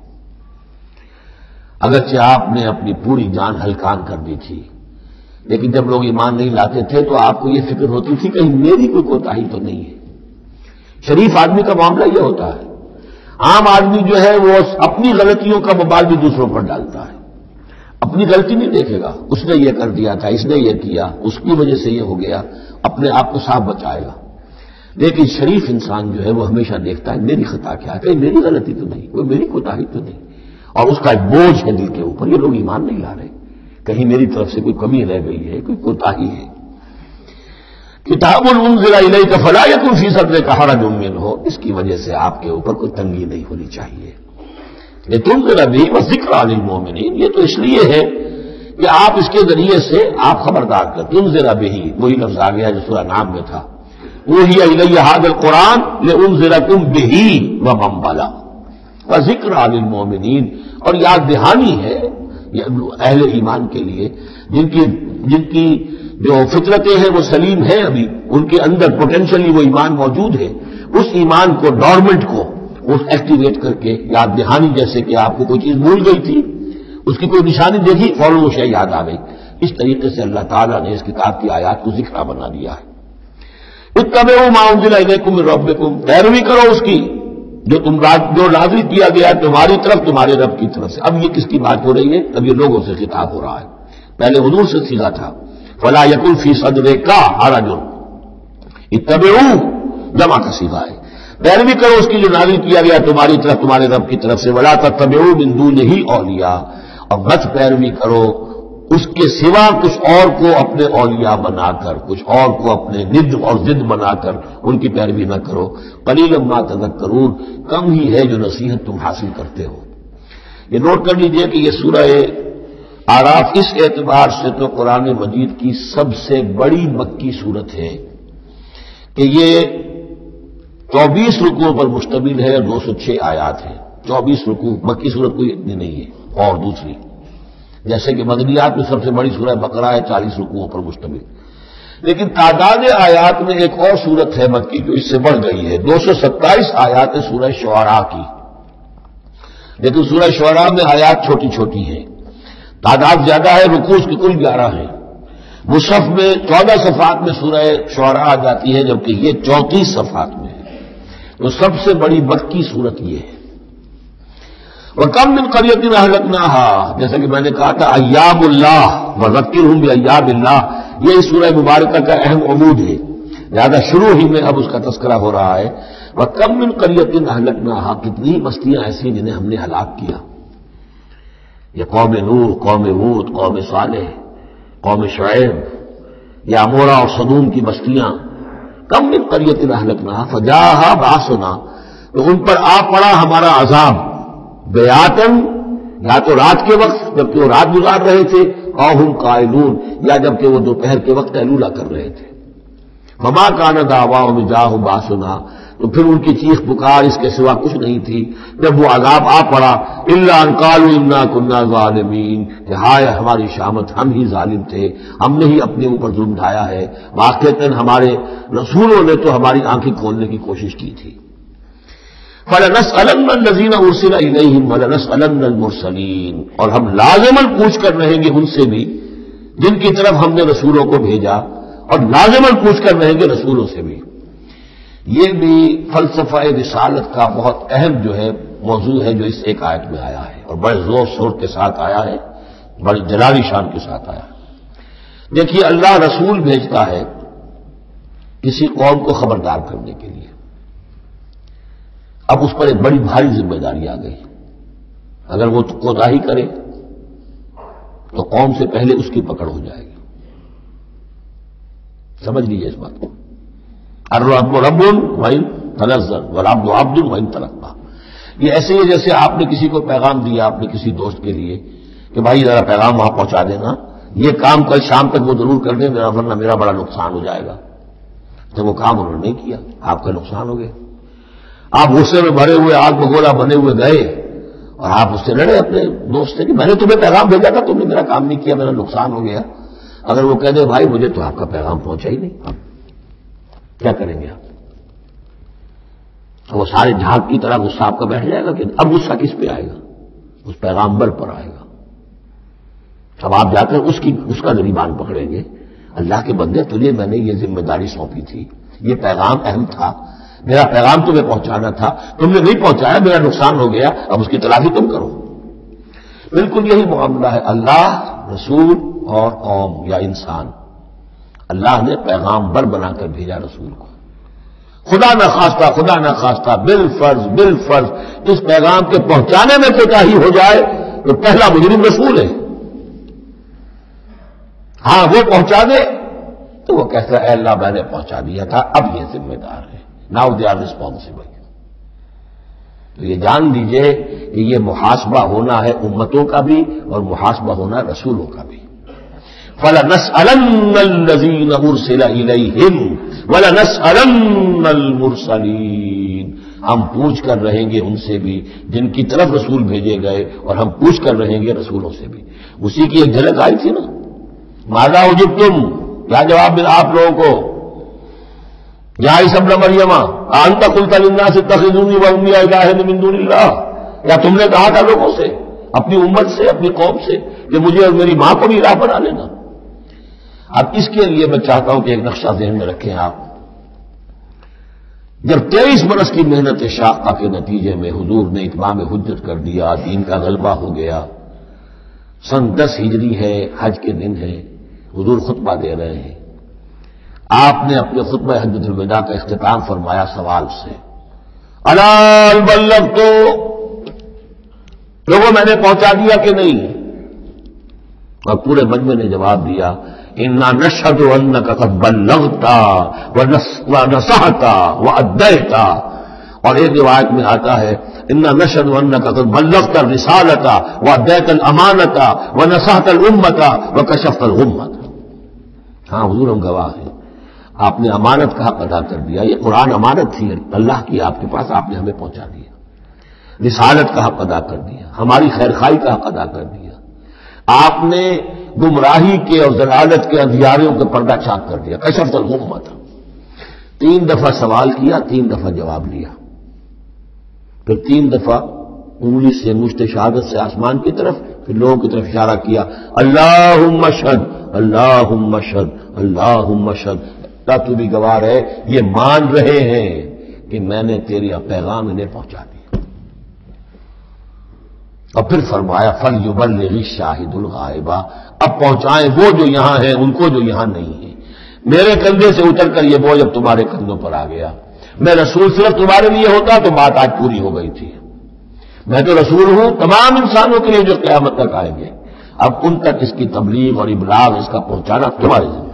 B: اگرچہ آپ نے اپنی پوری جان ہلکان کر دی تھی، لیکن جب لوگ ایمان نہیں لاتے تھے تو آپ کو یہ فکر ہوتی تھی کہ میری کوئی کوتاہی تو نہیں ہے. شریف آدمی کا معاملہ یہ ہوتا ہے. عام آدمی جو ہے وہ اپنی غلطیوں کا وبال بھی دوسروں پر ڈالتا ہے. اپنی غلطی نہیں دیکھے گا، اس نے یہ کر دیا تھا، اس نے یہ کیا، اس کی وجہ سے یہ ہو گیا، اپنے آپ کو صاف بچائے گا. لیکن شریف انسان جو ہے وہ ہمیشہ دیکھتا ہے میری خطا کیا ہے، کہیں میری غلطی تو نہیں، کوئی میری کوتاہی تو نہیں. اور اس کا ایک بوجھ ہے دل کے اوپر، یہ لوگ ایمان نہیں لا رہے، کہیں میری طرف سے کوئی کمی رہ گئی ہے، کوئی کوتاہی ہے. کتاب انزل الیک فلا یکن فی صدرک حرج منہ، اس کی وجہ سے آپ کے اوپر کوئی تنگی نہیں ہونی چاہیے. لتنذر بہ وذکر للمؤمنین، یہ تو اس لیے ہے کہ آپ اس کے ذریعے سے آپ خبردار کر. تنذر بہ، وہی لفظ آ گیا جو سورہ نام میں تھا. اوحی الی ھذا القرآن لانذرکم بہ ومن بلغ وذکر للمؤمنین، اور یاد دہانی ہے اہل ایمان کے لیے جن کی جو فطرتیں ہیں وہ سلیم ہیں، ابھی ان کے اندر پوٹینشلی وہ ایمان موجود ہے. اس ایمان کو، ڈورمنٹ کو وہ ایکٹیویٹ کر کے یاد دہانی، جیسے کہ آپ کو کوئی چیز بھول گئی تھی، اس کی کوئی نشانی دیکھی، فوراً وہ شے یاد آ گئی. اس طریقے سے اللہ تعالیٰ نے اس کتاب کی آیات کو ذکر بنا دیا ہے. اتبعوا ما انزل الیکم من ربکم، پیروی کرو اس کی جو نازل کیا گیا تمہاری طرف، تمہارے رب کی طرف سے. اب یہ کس کی بات ہو رہی ہے؟ اب یہ لوگوں سے خطاب ہو رہا ہے. پہلے حضور سے سیدھا تھا. فلا یکن فی صدرک حرج، اتبعوا جمع کا صیغہ ہے. پیروی کرو اس کی جو نازل کیا گیا تمہاری طرف تمہارے رب کی طرف سے، ولا تتبعوا من دونہ اولیاء، اور مت پیروی کرو اس کے سوا کچھ اور کو اپنے اولیاء بنا کر، کچھ اور کو اپنے ند اور ضد بنا کر ان کی پیروی نہ کرو، قلیلا ما تذکرون، کم ہی ہے جو نصیحت تم حاصل کرتے ہو۔ یہ نوٹ کر لیجئے کہ یہ سورہ اعراف اس اعتبار سے تو قرآن مجید کی سب سے بڑی مکی صورت ہے کہ یہ 24 رکوعوں پر مشتمل ہے اور 206 آیات ہیں۔ 24 رکوع، مکی صورت کوئی اتنی نہیں ہے۔ اور دوسری جیسے کہ مدنیات میں سب سے بڑی سورہ بقرہ ہے 40 رکوعوں پر مشتمل، لیکن تعداد آیات میں ایک اور سورت ہے مکی جو اس سے بڑھ گئی ہے، 227 آیات ہے سورہ شعراء کی، لیکن سورہ شعراء میں آیات چھوٹی چھوٹی ہیں، تعداد زیادہ ہے، رکوع کی کل 11 ہیں۔ مصحف میں 14 صفحات میں سورہ شعراء آ جاتی ہے جبکہ یہ 34 صفحات میں ہے، تو سب سے بڑی مکی صورت یہ ہے۔ وَكَمْ مِنْ قَرْيَةٍ أَهْلَكْنَاهَا، جیسا کہ میں نے کہا تھا ایام اللہ وذکرہم بایام اللہ، یہ اس سورہ مبارکہ کا اہم عمود ہے، لہذا شروع ہی میں اب اس کا تذکرہ ہو رہا ہے۔ وَكَمْ مِنْ قَرْيَةٍ أَهْلَكْنَاهَا، کتنی بستیاں ایسی جنہیں ہم نے ہلاک کیا، یہ قوم نوح، قوم ہود، قوم صالح، قوم شعیب، یا عمورہ اور صدوم کی بستیاں۔ کم من قریۃ اہلکناہا فجاءہا باسنا، تو ان پر آ پڑا ہمارا عذاب، بیاتن، یا تو رات کے وقت جبکہ وہ رات گزار رہے تھے، اور ہم قائلون، یا جبکہ وہ دوپہر کے وقت قیلولہ کر رہے تھے۔ فما کان دعواہم اذ جاءہم باسنا، تو پھر ان کی چیخ پکار اس کے سوا کچھ نہیں تھی جب وہ عذاب آ پڑا، الا ان قالوا انا كنا ظالمین، کہ ہائے ہماری شامت، ہم ہی ظالم تھے، ہم نے ہی اپنے اوپر ظلم ڈھایا ہے، واقعتاً ہمارے رسولوں نے تو ہماری آنکھیں کھولنے کی کوشش کی تھی۔ فَلَنَسْأَلَنَّ الَّذِينَ أُرْسِلَ إِلَيْهِمْ وَلَنَسْأَلَنَّ الْمُرْسَلِينَ، اور ہم لازماً پوچھ کر رہیں گے ان سے بھی جن کی طرف ہم نے رسولوں کو بھیجا، اور لازماً پوچھ کر رہیں گے رسولوں سے بھی۔ یہ بھی فلسفہ رسالت کا بہت اہم جو ہے موضوع ہے جو اس ایک آیت میں آیا ہے، اور بڑے زور شور کے ساتھ آیا ہے، بڑی جلالی شان کے ساتھ آیا ہے۔ دیکھیے اللہ رسول بھیجتا ہے کسی قوم کو خبردار کرنے کے لیے، اب اس پر ایک بڑی بھاری ذمہ داری آ گئی، اگر وہ کوتاہی کرے تو قوم سے پہلے اس کی پکڑ ہو جائے گی، سمجھ لیجیے اس بات کو۔ الرب رب وإن تنزل والعبد عبد وإن تلقى، یہ ایسے ہی جیسے آپ نے کسی کو پیغام دیا اپنے کسی دوست کے لیے کہ بھائی ذرا پیغام وہاں پہنچا دینا، یہ کام کل شام تک وہ ضرور کر دیں ورنہ میرا بڑا نقصان ہو جائے گا۔ جب وہ کام انہوں نے نہیں کیا آپ کا نقصان ہو گیا، آپ غصے میں بھرے ہوئے آگ بگولا بنے ہوئے گئے اور آپ اس سے لڑے اپنے دوست سے کہ میں نے تمہیں پیغام بھیجا تھا، تم نے میرا کام نہیں کیا، میرا نقصان ہو گیا۔ اگر وہ کہہ دے بھائی مجھے تو آپ کا پیغام پہنچا ہی نہیں، کیا کریں گے آپ؟ وہ سارے جھاگ کی طرح غصہ آپ کا بیٹھ جائے گا کہ اب غصہ کس پہ آئے گا؟ اس پیغامبر پر آئے گا۔ اب آپ جا کر اس کا گریبان پکڑیں گے، اللہ کے بندے تجھے میں نے یہ ذمہ داری سونپی تھی، یہ پیغام اہم تھا، میرا پیغام تمہیں پہنچانا تھا، تم نے نہیں پہنچایا، میرا نقصان ہو گیا، اب اس کی تلافی تم کرو۔ بالکل یہی معاملہ ہے اللہ، رسول اور قوم یا انسان۔ اللہ نے پیغام بر بنا کر بھیجا رسول کو، خدا نہ خواستہ بالفرض اس پیغام کے پہنچانے میں کوتاہی ہو جائے تو پہلا مجرم رسول ہے۔ ہاں وہ پہنچا دے تو وہ کہتا ہے اے اللہ میں نے پہنچا دیا تھا، اب یہ ذمہ دار ہے، ناؤ دے آر ریسپانسبل۔ تو یہ جان لیجئے کہ یہ محاسبہ ہونا ہے امتوں کا بھی اور محاسبہ ہونا رسولوں کا بھی۔ فَلَنَسْأَلَنَّ الَّذِينَ أُرْسِلَ إِلَيْهِمْ وَلَنَسْأَلَنَّ الْمُرْسَلِينَ، ہم پوچھ کر رہیں گے ان سے بھی جن کی طرف رسول بھیجے گئے، اور ہم پوچھ کر رہیں گے رسولوں سے بھی۔ اسی کی ایک جھلک آئی تھی نا، ماذا اجبتم، کیا جواب ملا آپ لوگوں کو؟ یا عیسی ابن مریم انت قلت للناس اتخذونی وامي الہین من دون اللہ، کیا تم نے کہا تھا لوگوں سے، اپنی امت سے، اپنی قوم سے کہ مجھے اور میری ماں کو بھی الہ بنا لینا؟ اب اس کے لیے میں چاہتا ہوں کہ ایک نقشہ ذہن میں رکھیں آپ۔ جب 23 برس کی محنت شاقہ کے نتیجے میں حضور نے اتمام حجت کر دیا، دین کا غلبہ ہو گیا، سن 10 ہجری ہے، حج کے دن ہے، حضور خطبہ دے رہے ہیں، آپ نے اپنے خطبہ حجۃ الوداع کا اختتام فرمایا سوال سے الا بلغت، لوگوں میں نے پہنچا دیا کہ نہیں؟ اور پورے مجمع نے جواب دیا انا نشهد انك قد بلغت ونصحت واديت. اور ایک روایت میں آتا ہے انا نشهد انك قد بلغت الرسالة واديت الامانة ونصحت الامة وكشفت الغمة. ہاں حضور ہم گواہ ہیں، آپ نے امانت کا حق ادا کر دیا. یہ قرآن امانت تھی اللہ کی آپ کے پاس، آپ نے ہمیں پہنچا دیا. رسالت کا حق ادا کر دیا، ہماری خیرخواہی کا حق ادا کر دیا. آپ نے گمراہی کے اور ضلالت کے اندھیاروں کا پردہ چاک کر دیا. کشفت الغمہ. 3 دفعہ سوال کیا، 3 دفعہ جواب لیا، پھر 3 دفعہ انگلی سے مشت شہادت سے آسمان کی طرف، پھر لوگوں کی طرف اشارہ کیا اللہم اشہد اللہم اشہد اللہم اشہد. اللہ تو بھی گواہ ہے، یہ مان رہے ہیں کہ میں نے تیری پیغام انہیں پہنچا دیا. اور پھر فرمایا فَلْيُبَلِّغِ الشَّاهِدُ الْغَائِبَ، اب پہنچائیں وہ جو یہاں ہیں ان کو جو یہاں نہیں ہے. میرے کندھے سے اتر کر یہ بوجھ اب تمہارے کندھوں پر آ گیا. میں رسول صرف تمہارے لیے ہوتا تو بات آج پوری ہو گئی تھی. میں تو رسول ہوں تمام انسانوں کے لیے جو قیامت تک آئیں گے. اب ان تک اس کی تبلیغ اور ابلاغ، اس کا پہنچانا تمہارے ذمہ ہے.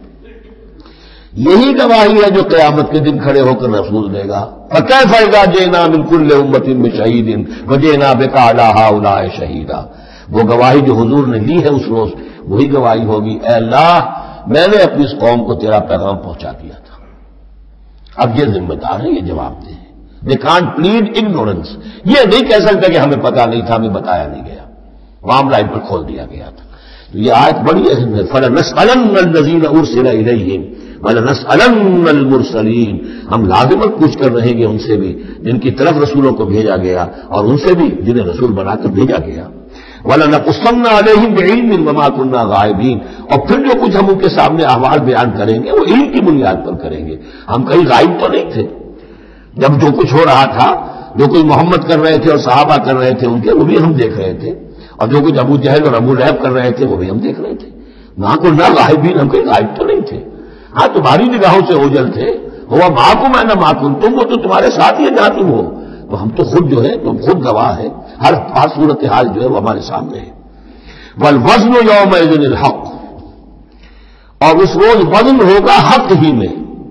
B: یہی گواہی ہے جو قیامت کے دن کھڑے ہو کر رسول دے گا. فَكَيْفَ إِذَا جِئْنَا مِنْ كُلِّ أُمَّةٍ بِشَهِيدٍ وَجِئْنَا بِكَ عَلَىٰ هَٰؤُلَاءِ شَهِيدًا. وہ گواہی جو حضور نے لی ہے اس روز، وہی گواہی ہوگی اے اللہ میں نے اپنی اس قوم کو تیرا پیغام پہنچا دیا تھا. اب یہ ذمہ دار ہے، یہ جواب دیں. They can't plead ignorance. یہ نہیں کہہ سکتے کہ ہمیں پتا نہیں تھا، ہمیں بتایا نہیں گیا، معاملہ ان پر کھول دیا گیا تھا. تو یہ آیت بڑی اہم ہے. فَلَنَسْأَلَنَّ الَّذِينَ أُرْسِلَ إِلَيْهِمْ وَلَنَسْأَلَنَّ الْمُرْسَلِينَ. ہم لازماً پوچھ کر رہیں گے ان سے بھی جن کی طرف رسولوں کو بھیجا گیا، اور ان سے بھی جنہیں رسول بنا کر بھیجا گیا. وَلَنَقُصَّنَّ عَلَيْهِمْ بِعِلْمٍ وَمَا كُنَّا غَائِبِينَ. اور پھر جو کچھ ہم ان کے سامنے احوال بیان کریں گے وہ علم کی بنیاد پر کریں گے. ہم کہیں غائب تو نہیں تھے. جب جو کچھ ہو رہا تھا، جو کوئی محمد کر رہے تھے اور صحابہ کر رہے تھے ان کے، وہ بھی ہم دیکھ رہے تھے. اور جو کچھ ابو جہل اور ابو لہب کر رہے تھے وہ بھی ہم دیکھ رہے تھے. وہاں کو نہ غائبین، ہم کہیں غائب تو نہیں تھے. ہاں تمہاری نگاہوں سے اوجل تھے. ہوا معکم انا معکم، تم وہ تو تمہارے ساتھ ہی جہاں تم ہو. تو ہم تو خود جو ہے تم خود گواہ ہے، ہر صورتحال جو ہے وہ ہمارے سامنے ہے. والوزن یومئذ الحق، اور اس روز وزن ہوگا حق ہی میں.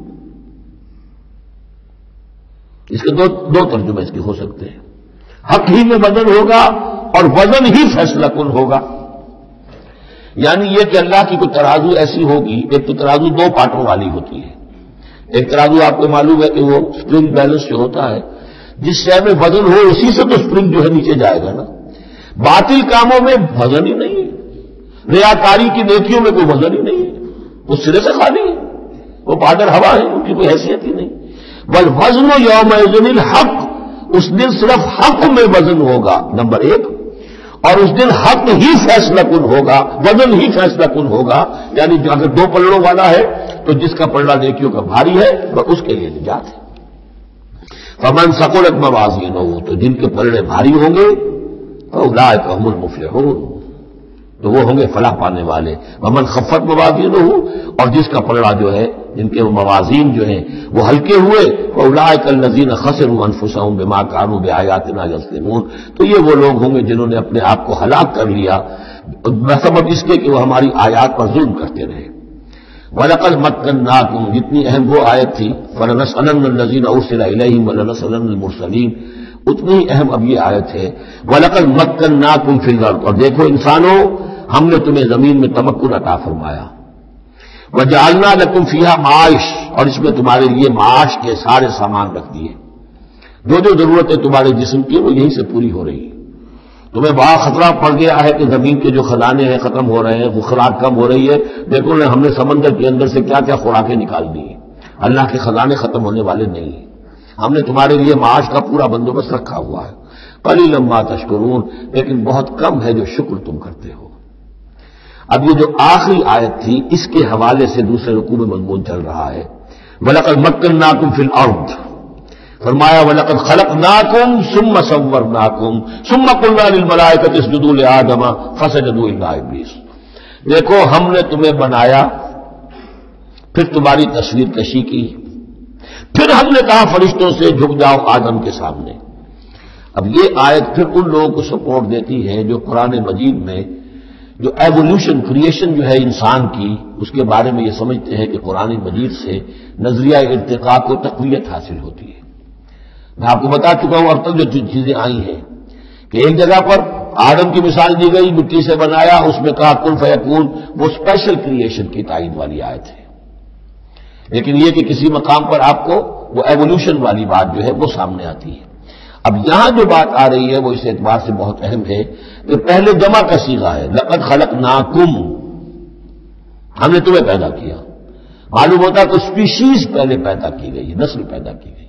B: اس کے دو ترجمے اس کے ہو سکتے ہیں. حق ہی میں وزن ہوگا اور وزن ہی فیصلہ کن ہوگا. یعنی یہ کہ اللہ کی کوئی ترازو ایسی ہوگی، ایک تو ترازو 2 پارٹوں والی ہوتی ہے. ایک ترازو آپ کو معلوم ہے کہ وہ سپرنگ بیلنس جو ہوتا ہے، جس شے میں وزن ہو اسی سے تو سپرنگ جو ہے نیچے جائے گا نا. باطل کاموں میں وزن ہی نہیں ہے، ریاکاری کی نیکیوں میں کوئی وزن ہی نہیں ہے، وہ سرے سے خالی ہے، وہ پادر ہوا ہے، ان کی کوئی حیثیت ہی نہیں. والوزن یومئذ الحق، اس دن صرف حق میں وزن ہوگا نمبر 1، اور اس دن حق ہی فیصلہ کن ہوگا، وزن ہی فیصلہ کن ہوگا. یعنی جو اگر 2 پلڑوں والا ہے تو جس کا پلڑا نیکیوں کا بھاری ہے وہ اس کے لیے نجات ہے. فمن ثقلت موازینہ، تو جن کے پلڑے بھاری ہوں گے فاولئک هم المفلحون، تو وہ ہوں گے فلاح پانے والے. ومن خفت موازینہ، اور جس کا پلڑا جو ہے، جن کے موازین جو ہیں وہ ہلکے ہوئے، فاولئک الذین خسروا انفسهم بما كانوا بآیاتنا یظلمون، تو یہ وہ لوگ ہوں گے جنہوں نے اپنے آپ کو ہلاک کر لیا بسبب اس کے کہ وہ ہماری آیات پر ظلم کرتے رہے. وَلَقَدْ مَكَّنَّاكُمْ، جتنی اہم وہ آیت تھی فَلَنَسْأَلَنَّ الَّذِينَ أُرْسِلَ إِلَيْهِمْ وَلَنَسْأَلَنَّ الْمُرْسَلِينَ، اتنی ہی اہم اب یہ آیت ہے وَلَقَدْ مَكَّنَّاكُمْ فِي الْأَرْضِ، اور دیکھو انسانوں ہم نے تمہیں زمین میں تمکن عطا فرمایا. وَجَعَلْنَا لَكُمْ فِيهَا مَعَاشٍ، اور اس میں تمہارے لیے معاش کے سارے سامان رکھ دیے. جو ضرورتیں تمہارے جسم کی وہ یہیں سے پوری ہو رہی ہیں. تمہیں بڑا خطرہ پڑ گیا ہے کہ زمین کے جو خزانے ہیں ختم ہو رہے ہیں، وہ خوراک کم ہو رہی ہے. دیکھو نا ہم نے سمندر کے اندر سے کیا کیا خوراکیں نکال دی ہیں. اللہ کے خزانے ختم ہونے والے نہیں ہیں. ہم نے تمہارے لیے معاش کا پورا بندوبست رکھا ہوا ہے. قلیلا ما تشکرون، لیکن بہت کم ہے جو شکر تم کرتے ہو. اب یہ جو آخری آیت تھی اس کے حوالے سے دوسرے رکوع میں مضمون چل رہا ہے. وَلَقَدْ مَكَّنَّاكُمْ فِي الْأَرْضِ، فرمایا وَلَقَدْ خَلَقْنَاكُمْ ثُمَّ صَوَّرْنَاكُمْ ثُمَّ قُلْنَا لِلْمَلَائِكَةِ اسْجُدُوا لِآدَمَ فَسَجَدُوا إِلَّا إِبْلِيسَ. دیکھو ہم نے تمہیں بنایا، پھر تمہاری تصویر کشی کی، پھر ہم نے کہا فرشتوں سے جھک جاؤ آدم کے سامنے۔ اب یہ آیت پھر ان لوگوں کو سپورٹ دیتی ہے جو قرآن مجید میں جو ایوولوشن کریشن جو ہے انسان کی، اس کے بارے میں یہ سمجھتے ہیں کہ قرآن مجید سے نظریہ ارتقاء کو تقویت حاصل ہوتی ہے۔ میں آپ کو بتا چکا ہوں اب تک جو چیزیں آئی ہیں کہ ایک جگہ پر آدم کی مثال دی گئی، مٹی سے بنایا، اس میں کہا کن فیکون، وہ اسپیشل کریشن کی تائید والی آیت ہے۔ لیکن یہ کہ کسی مقام پر آپ کو وہ ایوولوشن والی بات جو ہے وہ سامنے آتی ہے۔ اب یہاں جو بات آ رہی ہے وہ اس اعتبار سے بہت اہم ہے کہ پہلے جمع کا صیغہ ہے، لقد خلقناکم، ہم نے تمہیں پیدا کیا۔ معلوم ہوتا ہے کہ اسپیشیز پہلے پیدا کی گئی، نسل پیدا کی گئی۔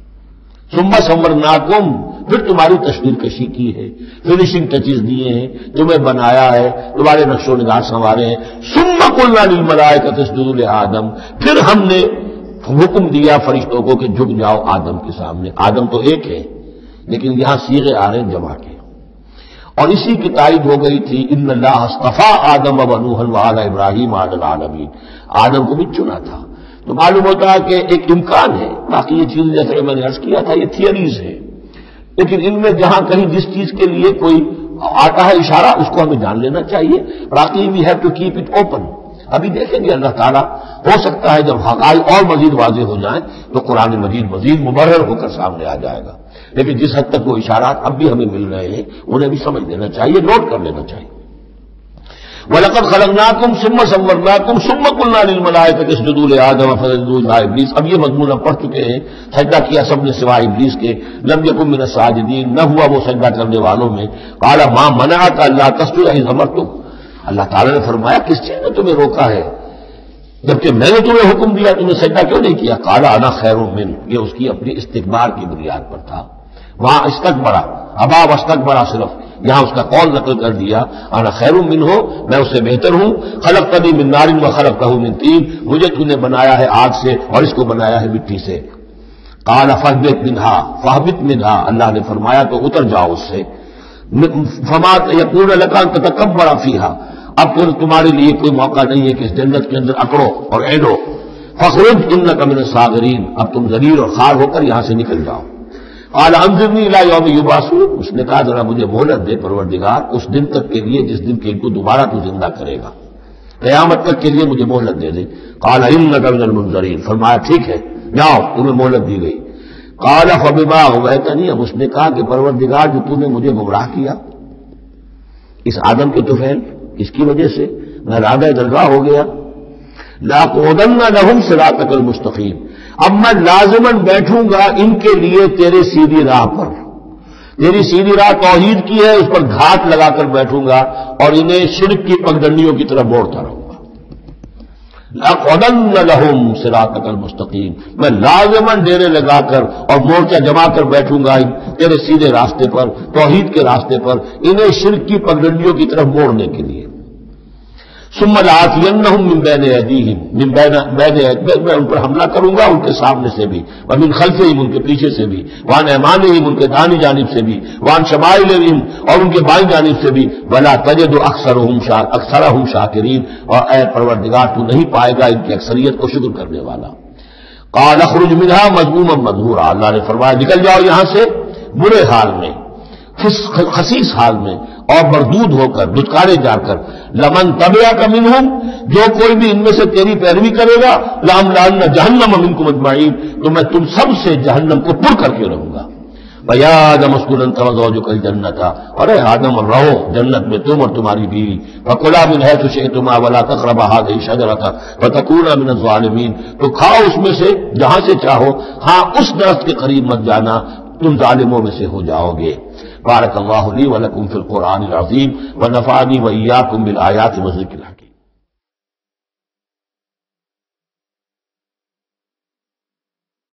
B: ثم صورناکم، پھر تمہاری تصویر کشی کی ہے، فنیشنگ ٹچز دیے ہیں، تمہیں بنایا ہے، تمہارے نقش و نگار سنوارے ہیں۔ ثم قلنا للملائکۃ اسجدوا لآدم، پھر ہم نے حکم دیا فرشتوں کو کہ جھک جاؤ آدم کے سامنے۔ آدم تو ایک ہے لیکن یہاں صیغے آ رہے ہیں جمع کے، اور اسی کی تائید ہو گئی تھی ان اللہ اصطفیٰ آدم و نوحا وآل ابراہیم علی العالمین، آدم کو بھی چنا تھا۔ تو معلوم ہوتا ہے کہ ایک امکان ہے، باقی یہ چیز جیسے میں نے عرض کیا تھا یہ تھیوریز ہے، لیکن ان میں جہاں کہیں جس چیز کے لیے کوئی آتا ہے اشارہ اس کو ہمیں جان لینا چاہیے، باقی we have to keep it open. ابھی دیکھیں گے اللہ تعالیٰ، ہو سکتا ہے جب حقائق اور مزید واضح ہو جائیں تو قرآن مجید مزید مبرر ہو کر سامنے آ جائے گا، لیکن جس حد تک وہ اشارات اب بھی ہمیں مل رہے ہیں انہیں بھی سمجھ لینا چاہیے، نوٹ کر لینا چاہیے۔ وَلَقَدْ خَلَقْنَاكُمْ ثُمَّ صَوَّرْنَاكُمْ ثُمَّ قُلْنَا لِلْمَلَائِكَةِ اسْجُدُوا لِآدَمَ فَسَجَدُوا إِلَّا إِبْلِيسَ۔ اب یہ مضمون ہم پڑھ چکے ہیں، سجدہ کیا سب نے سوائے ابلیس کے، لم یکن من الساجدین، نہ ہوا وہ سجدہ کرنے والوں میں۔ قال ما منعك الا تسجد اذ امرتك، اللہ تعالیٰ نے فرمایا کس چیز نے تمہیں روکا ہے جبکہ میں نے تمہیں حکم دیا، تمہیں سجدہ کیوں نہیں کیا؟ قال انا خیر منہ، یہ اس کی اپنی استکبار کی بنیاد پر تھا۔ وہاں استکبرا، ابا واستکبرا، صرف یہاں اس کا قول نقل کر دیا، انا خیر منہ، میں اس سے بہتر ہوں، خلقتنی من نار وخلقتہ من طین، مجھے تو نے بنایا ہے آگ سے اور اس کو بنایا ہے مٹی سے۔ قال فاہبط منہا، اللہ نے فرمایا تو اتر جاؤ اس سے، فما یکون لک ان تتکبر فیہا، اب تمہارے لیے کوئی موقع نہیں ہے کہ اس جنت کے اندر اکڑو اور اینڈو، فاخرج انک من الصاغرین، اب تم ذلیل اور خوار ہو کر یہاں سے نکل جاؤ۔ قال انظرنی الی یوم یبعثون، اس نے کہا ذرا مجھے مہلت دے پروردگار اس دن تک کے لیے جس دن کے ان کو دوبارہ تو زندہ کرے گا، قیامت تک کے لیے مجھے مہلت دے دے۔ قال انک من المنظرین، فرمایا ٹھیک ہے جاؤ، تمہیں مہلت دی گئی۔ قال فبما اغویتنی، اب اس نے کہا کہ پروردگار جو تو نے مجھے گمراہ کیا اس آدم کے طفیل، اس کی وجہ سے میں راغ درگاہ ہو گیا، لاقعدن لہم صراطک المستقیم، اب میں لازماً بیٹھوں گا ان کے لیے تیرے سیدھی راہ پر، تیری سیدھی راہ توحید کی ہے، اس پر گھاٹ لگا کر بیٹھوں گا اور انہیں شرک کی پگڈنڈیوں کی طرف موڑتا رہوں گا۔ لاقعدن لہم صراطک المستقیم، میں لازماً ڈیرے لگا کر اور مورچہ جما کر بیٹھوں گا تیرے سیدھے راستے پر، توحید کے راستے پر، انہیں شرک کی پگڈنڈیوں کی طرف موڑنے کے لیے۔ ثم لآتینہم من بین ایدیہم، میں ان پر حملہ کروں گا ان کے سامنے سے بھی، ومن خلفہم ان کے پیچھے سے بھی، وعن ایمانہم ان کے دائیں جانب سے بھی، وعن شمائلہم اور ان کے بائیں جانب سے بھی، ولا تجد اکثرہم شاکرین، اور اے پروردگار تو نہیں پائے گا ان کی اکثریت کو شکر کرنے والا۔ قال اخرج منہا مذموما مدحورا، اللہ نے فرمایا نکل جاؤ یہاں سے برے حال میں، خسیس حال میں اور مردود ہو کر، دھتکارے جا کر، لمن تبعک منہم، جو کوئی بھی ان میں سے تیری پیروی کرے گا، لأملأن جہنم منکم اجمعین، تو میں تم سب سے جہنم کو پر کر کے رہوں گا۔ وَيَا آدَمُ اسْكُنْ أَنْتَ وَزَوْجُكَ الْجَنَّةَ، اور اے آدم رہو جنت میں تم اور تمہاری بیوی، فَكُلَا مِنْ حَيْثُ شِئْتُمَا وَلَا تَقْرَبَا هَٰذِهِ الشَّجَرَةَ فَتَكُونَا مِنَ الظَّالِمِينَ، تو کھاؤ اس میں سے جہاں سے چاہو، ہاں اس درخت کے قریب مت جانا، تم ظالموں میں سے ہو جاؤ گے۔ بارک اللہ لی ولکم فی القرآن العظیم ونفعنی وإیاکم بالآیات والذکر الحکیم۔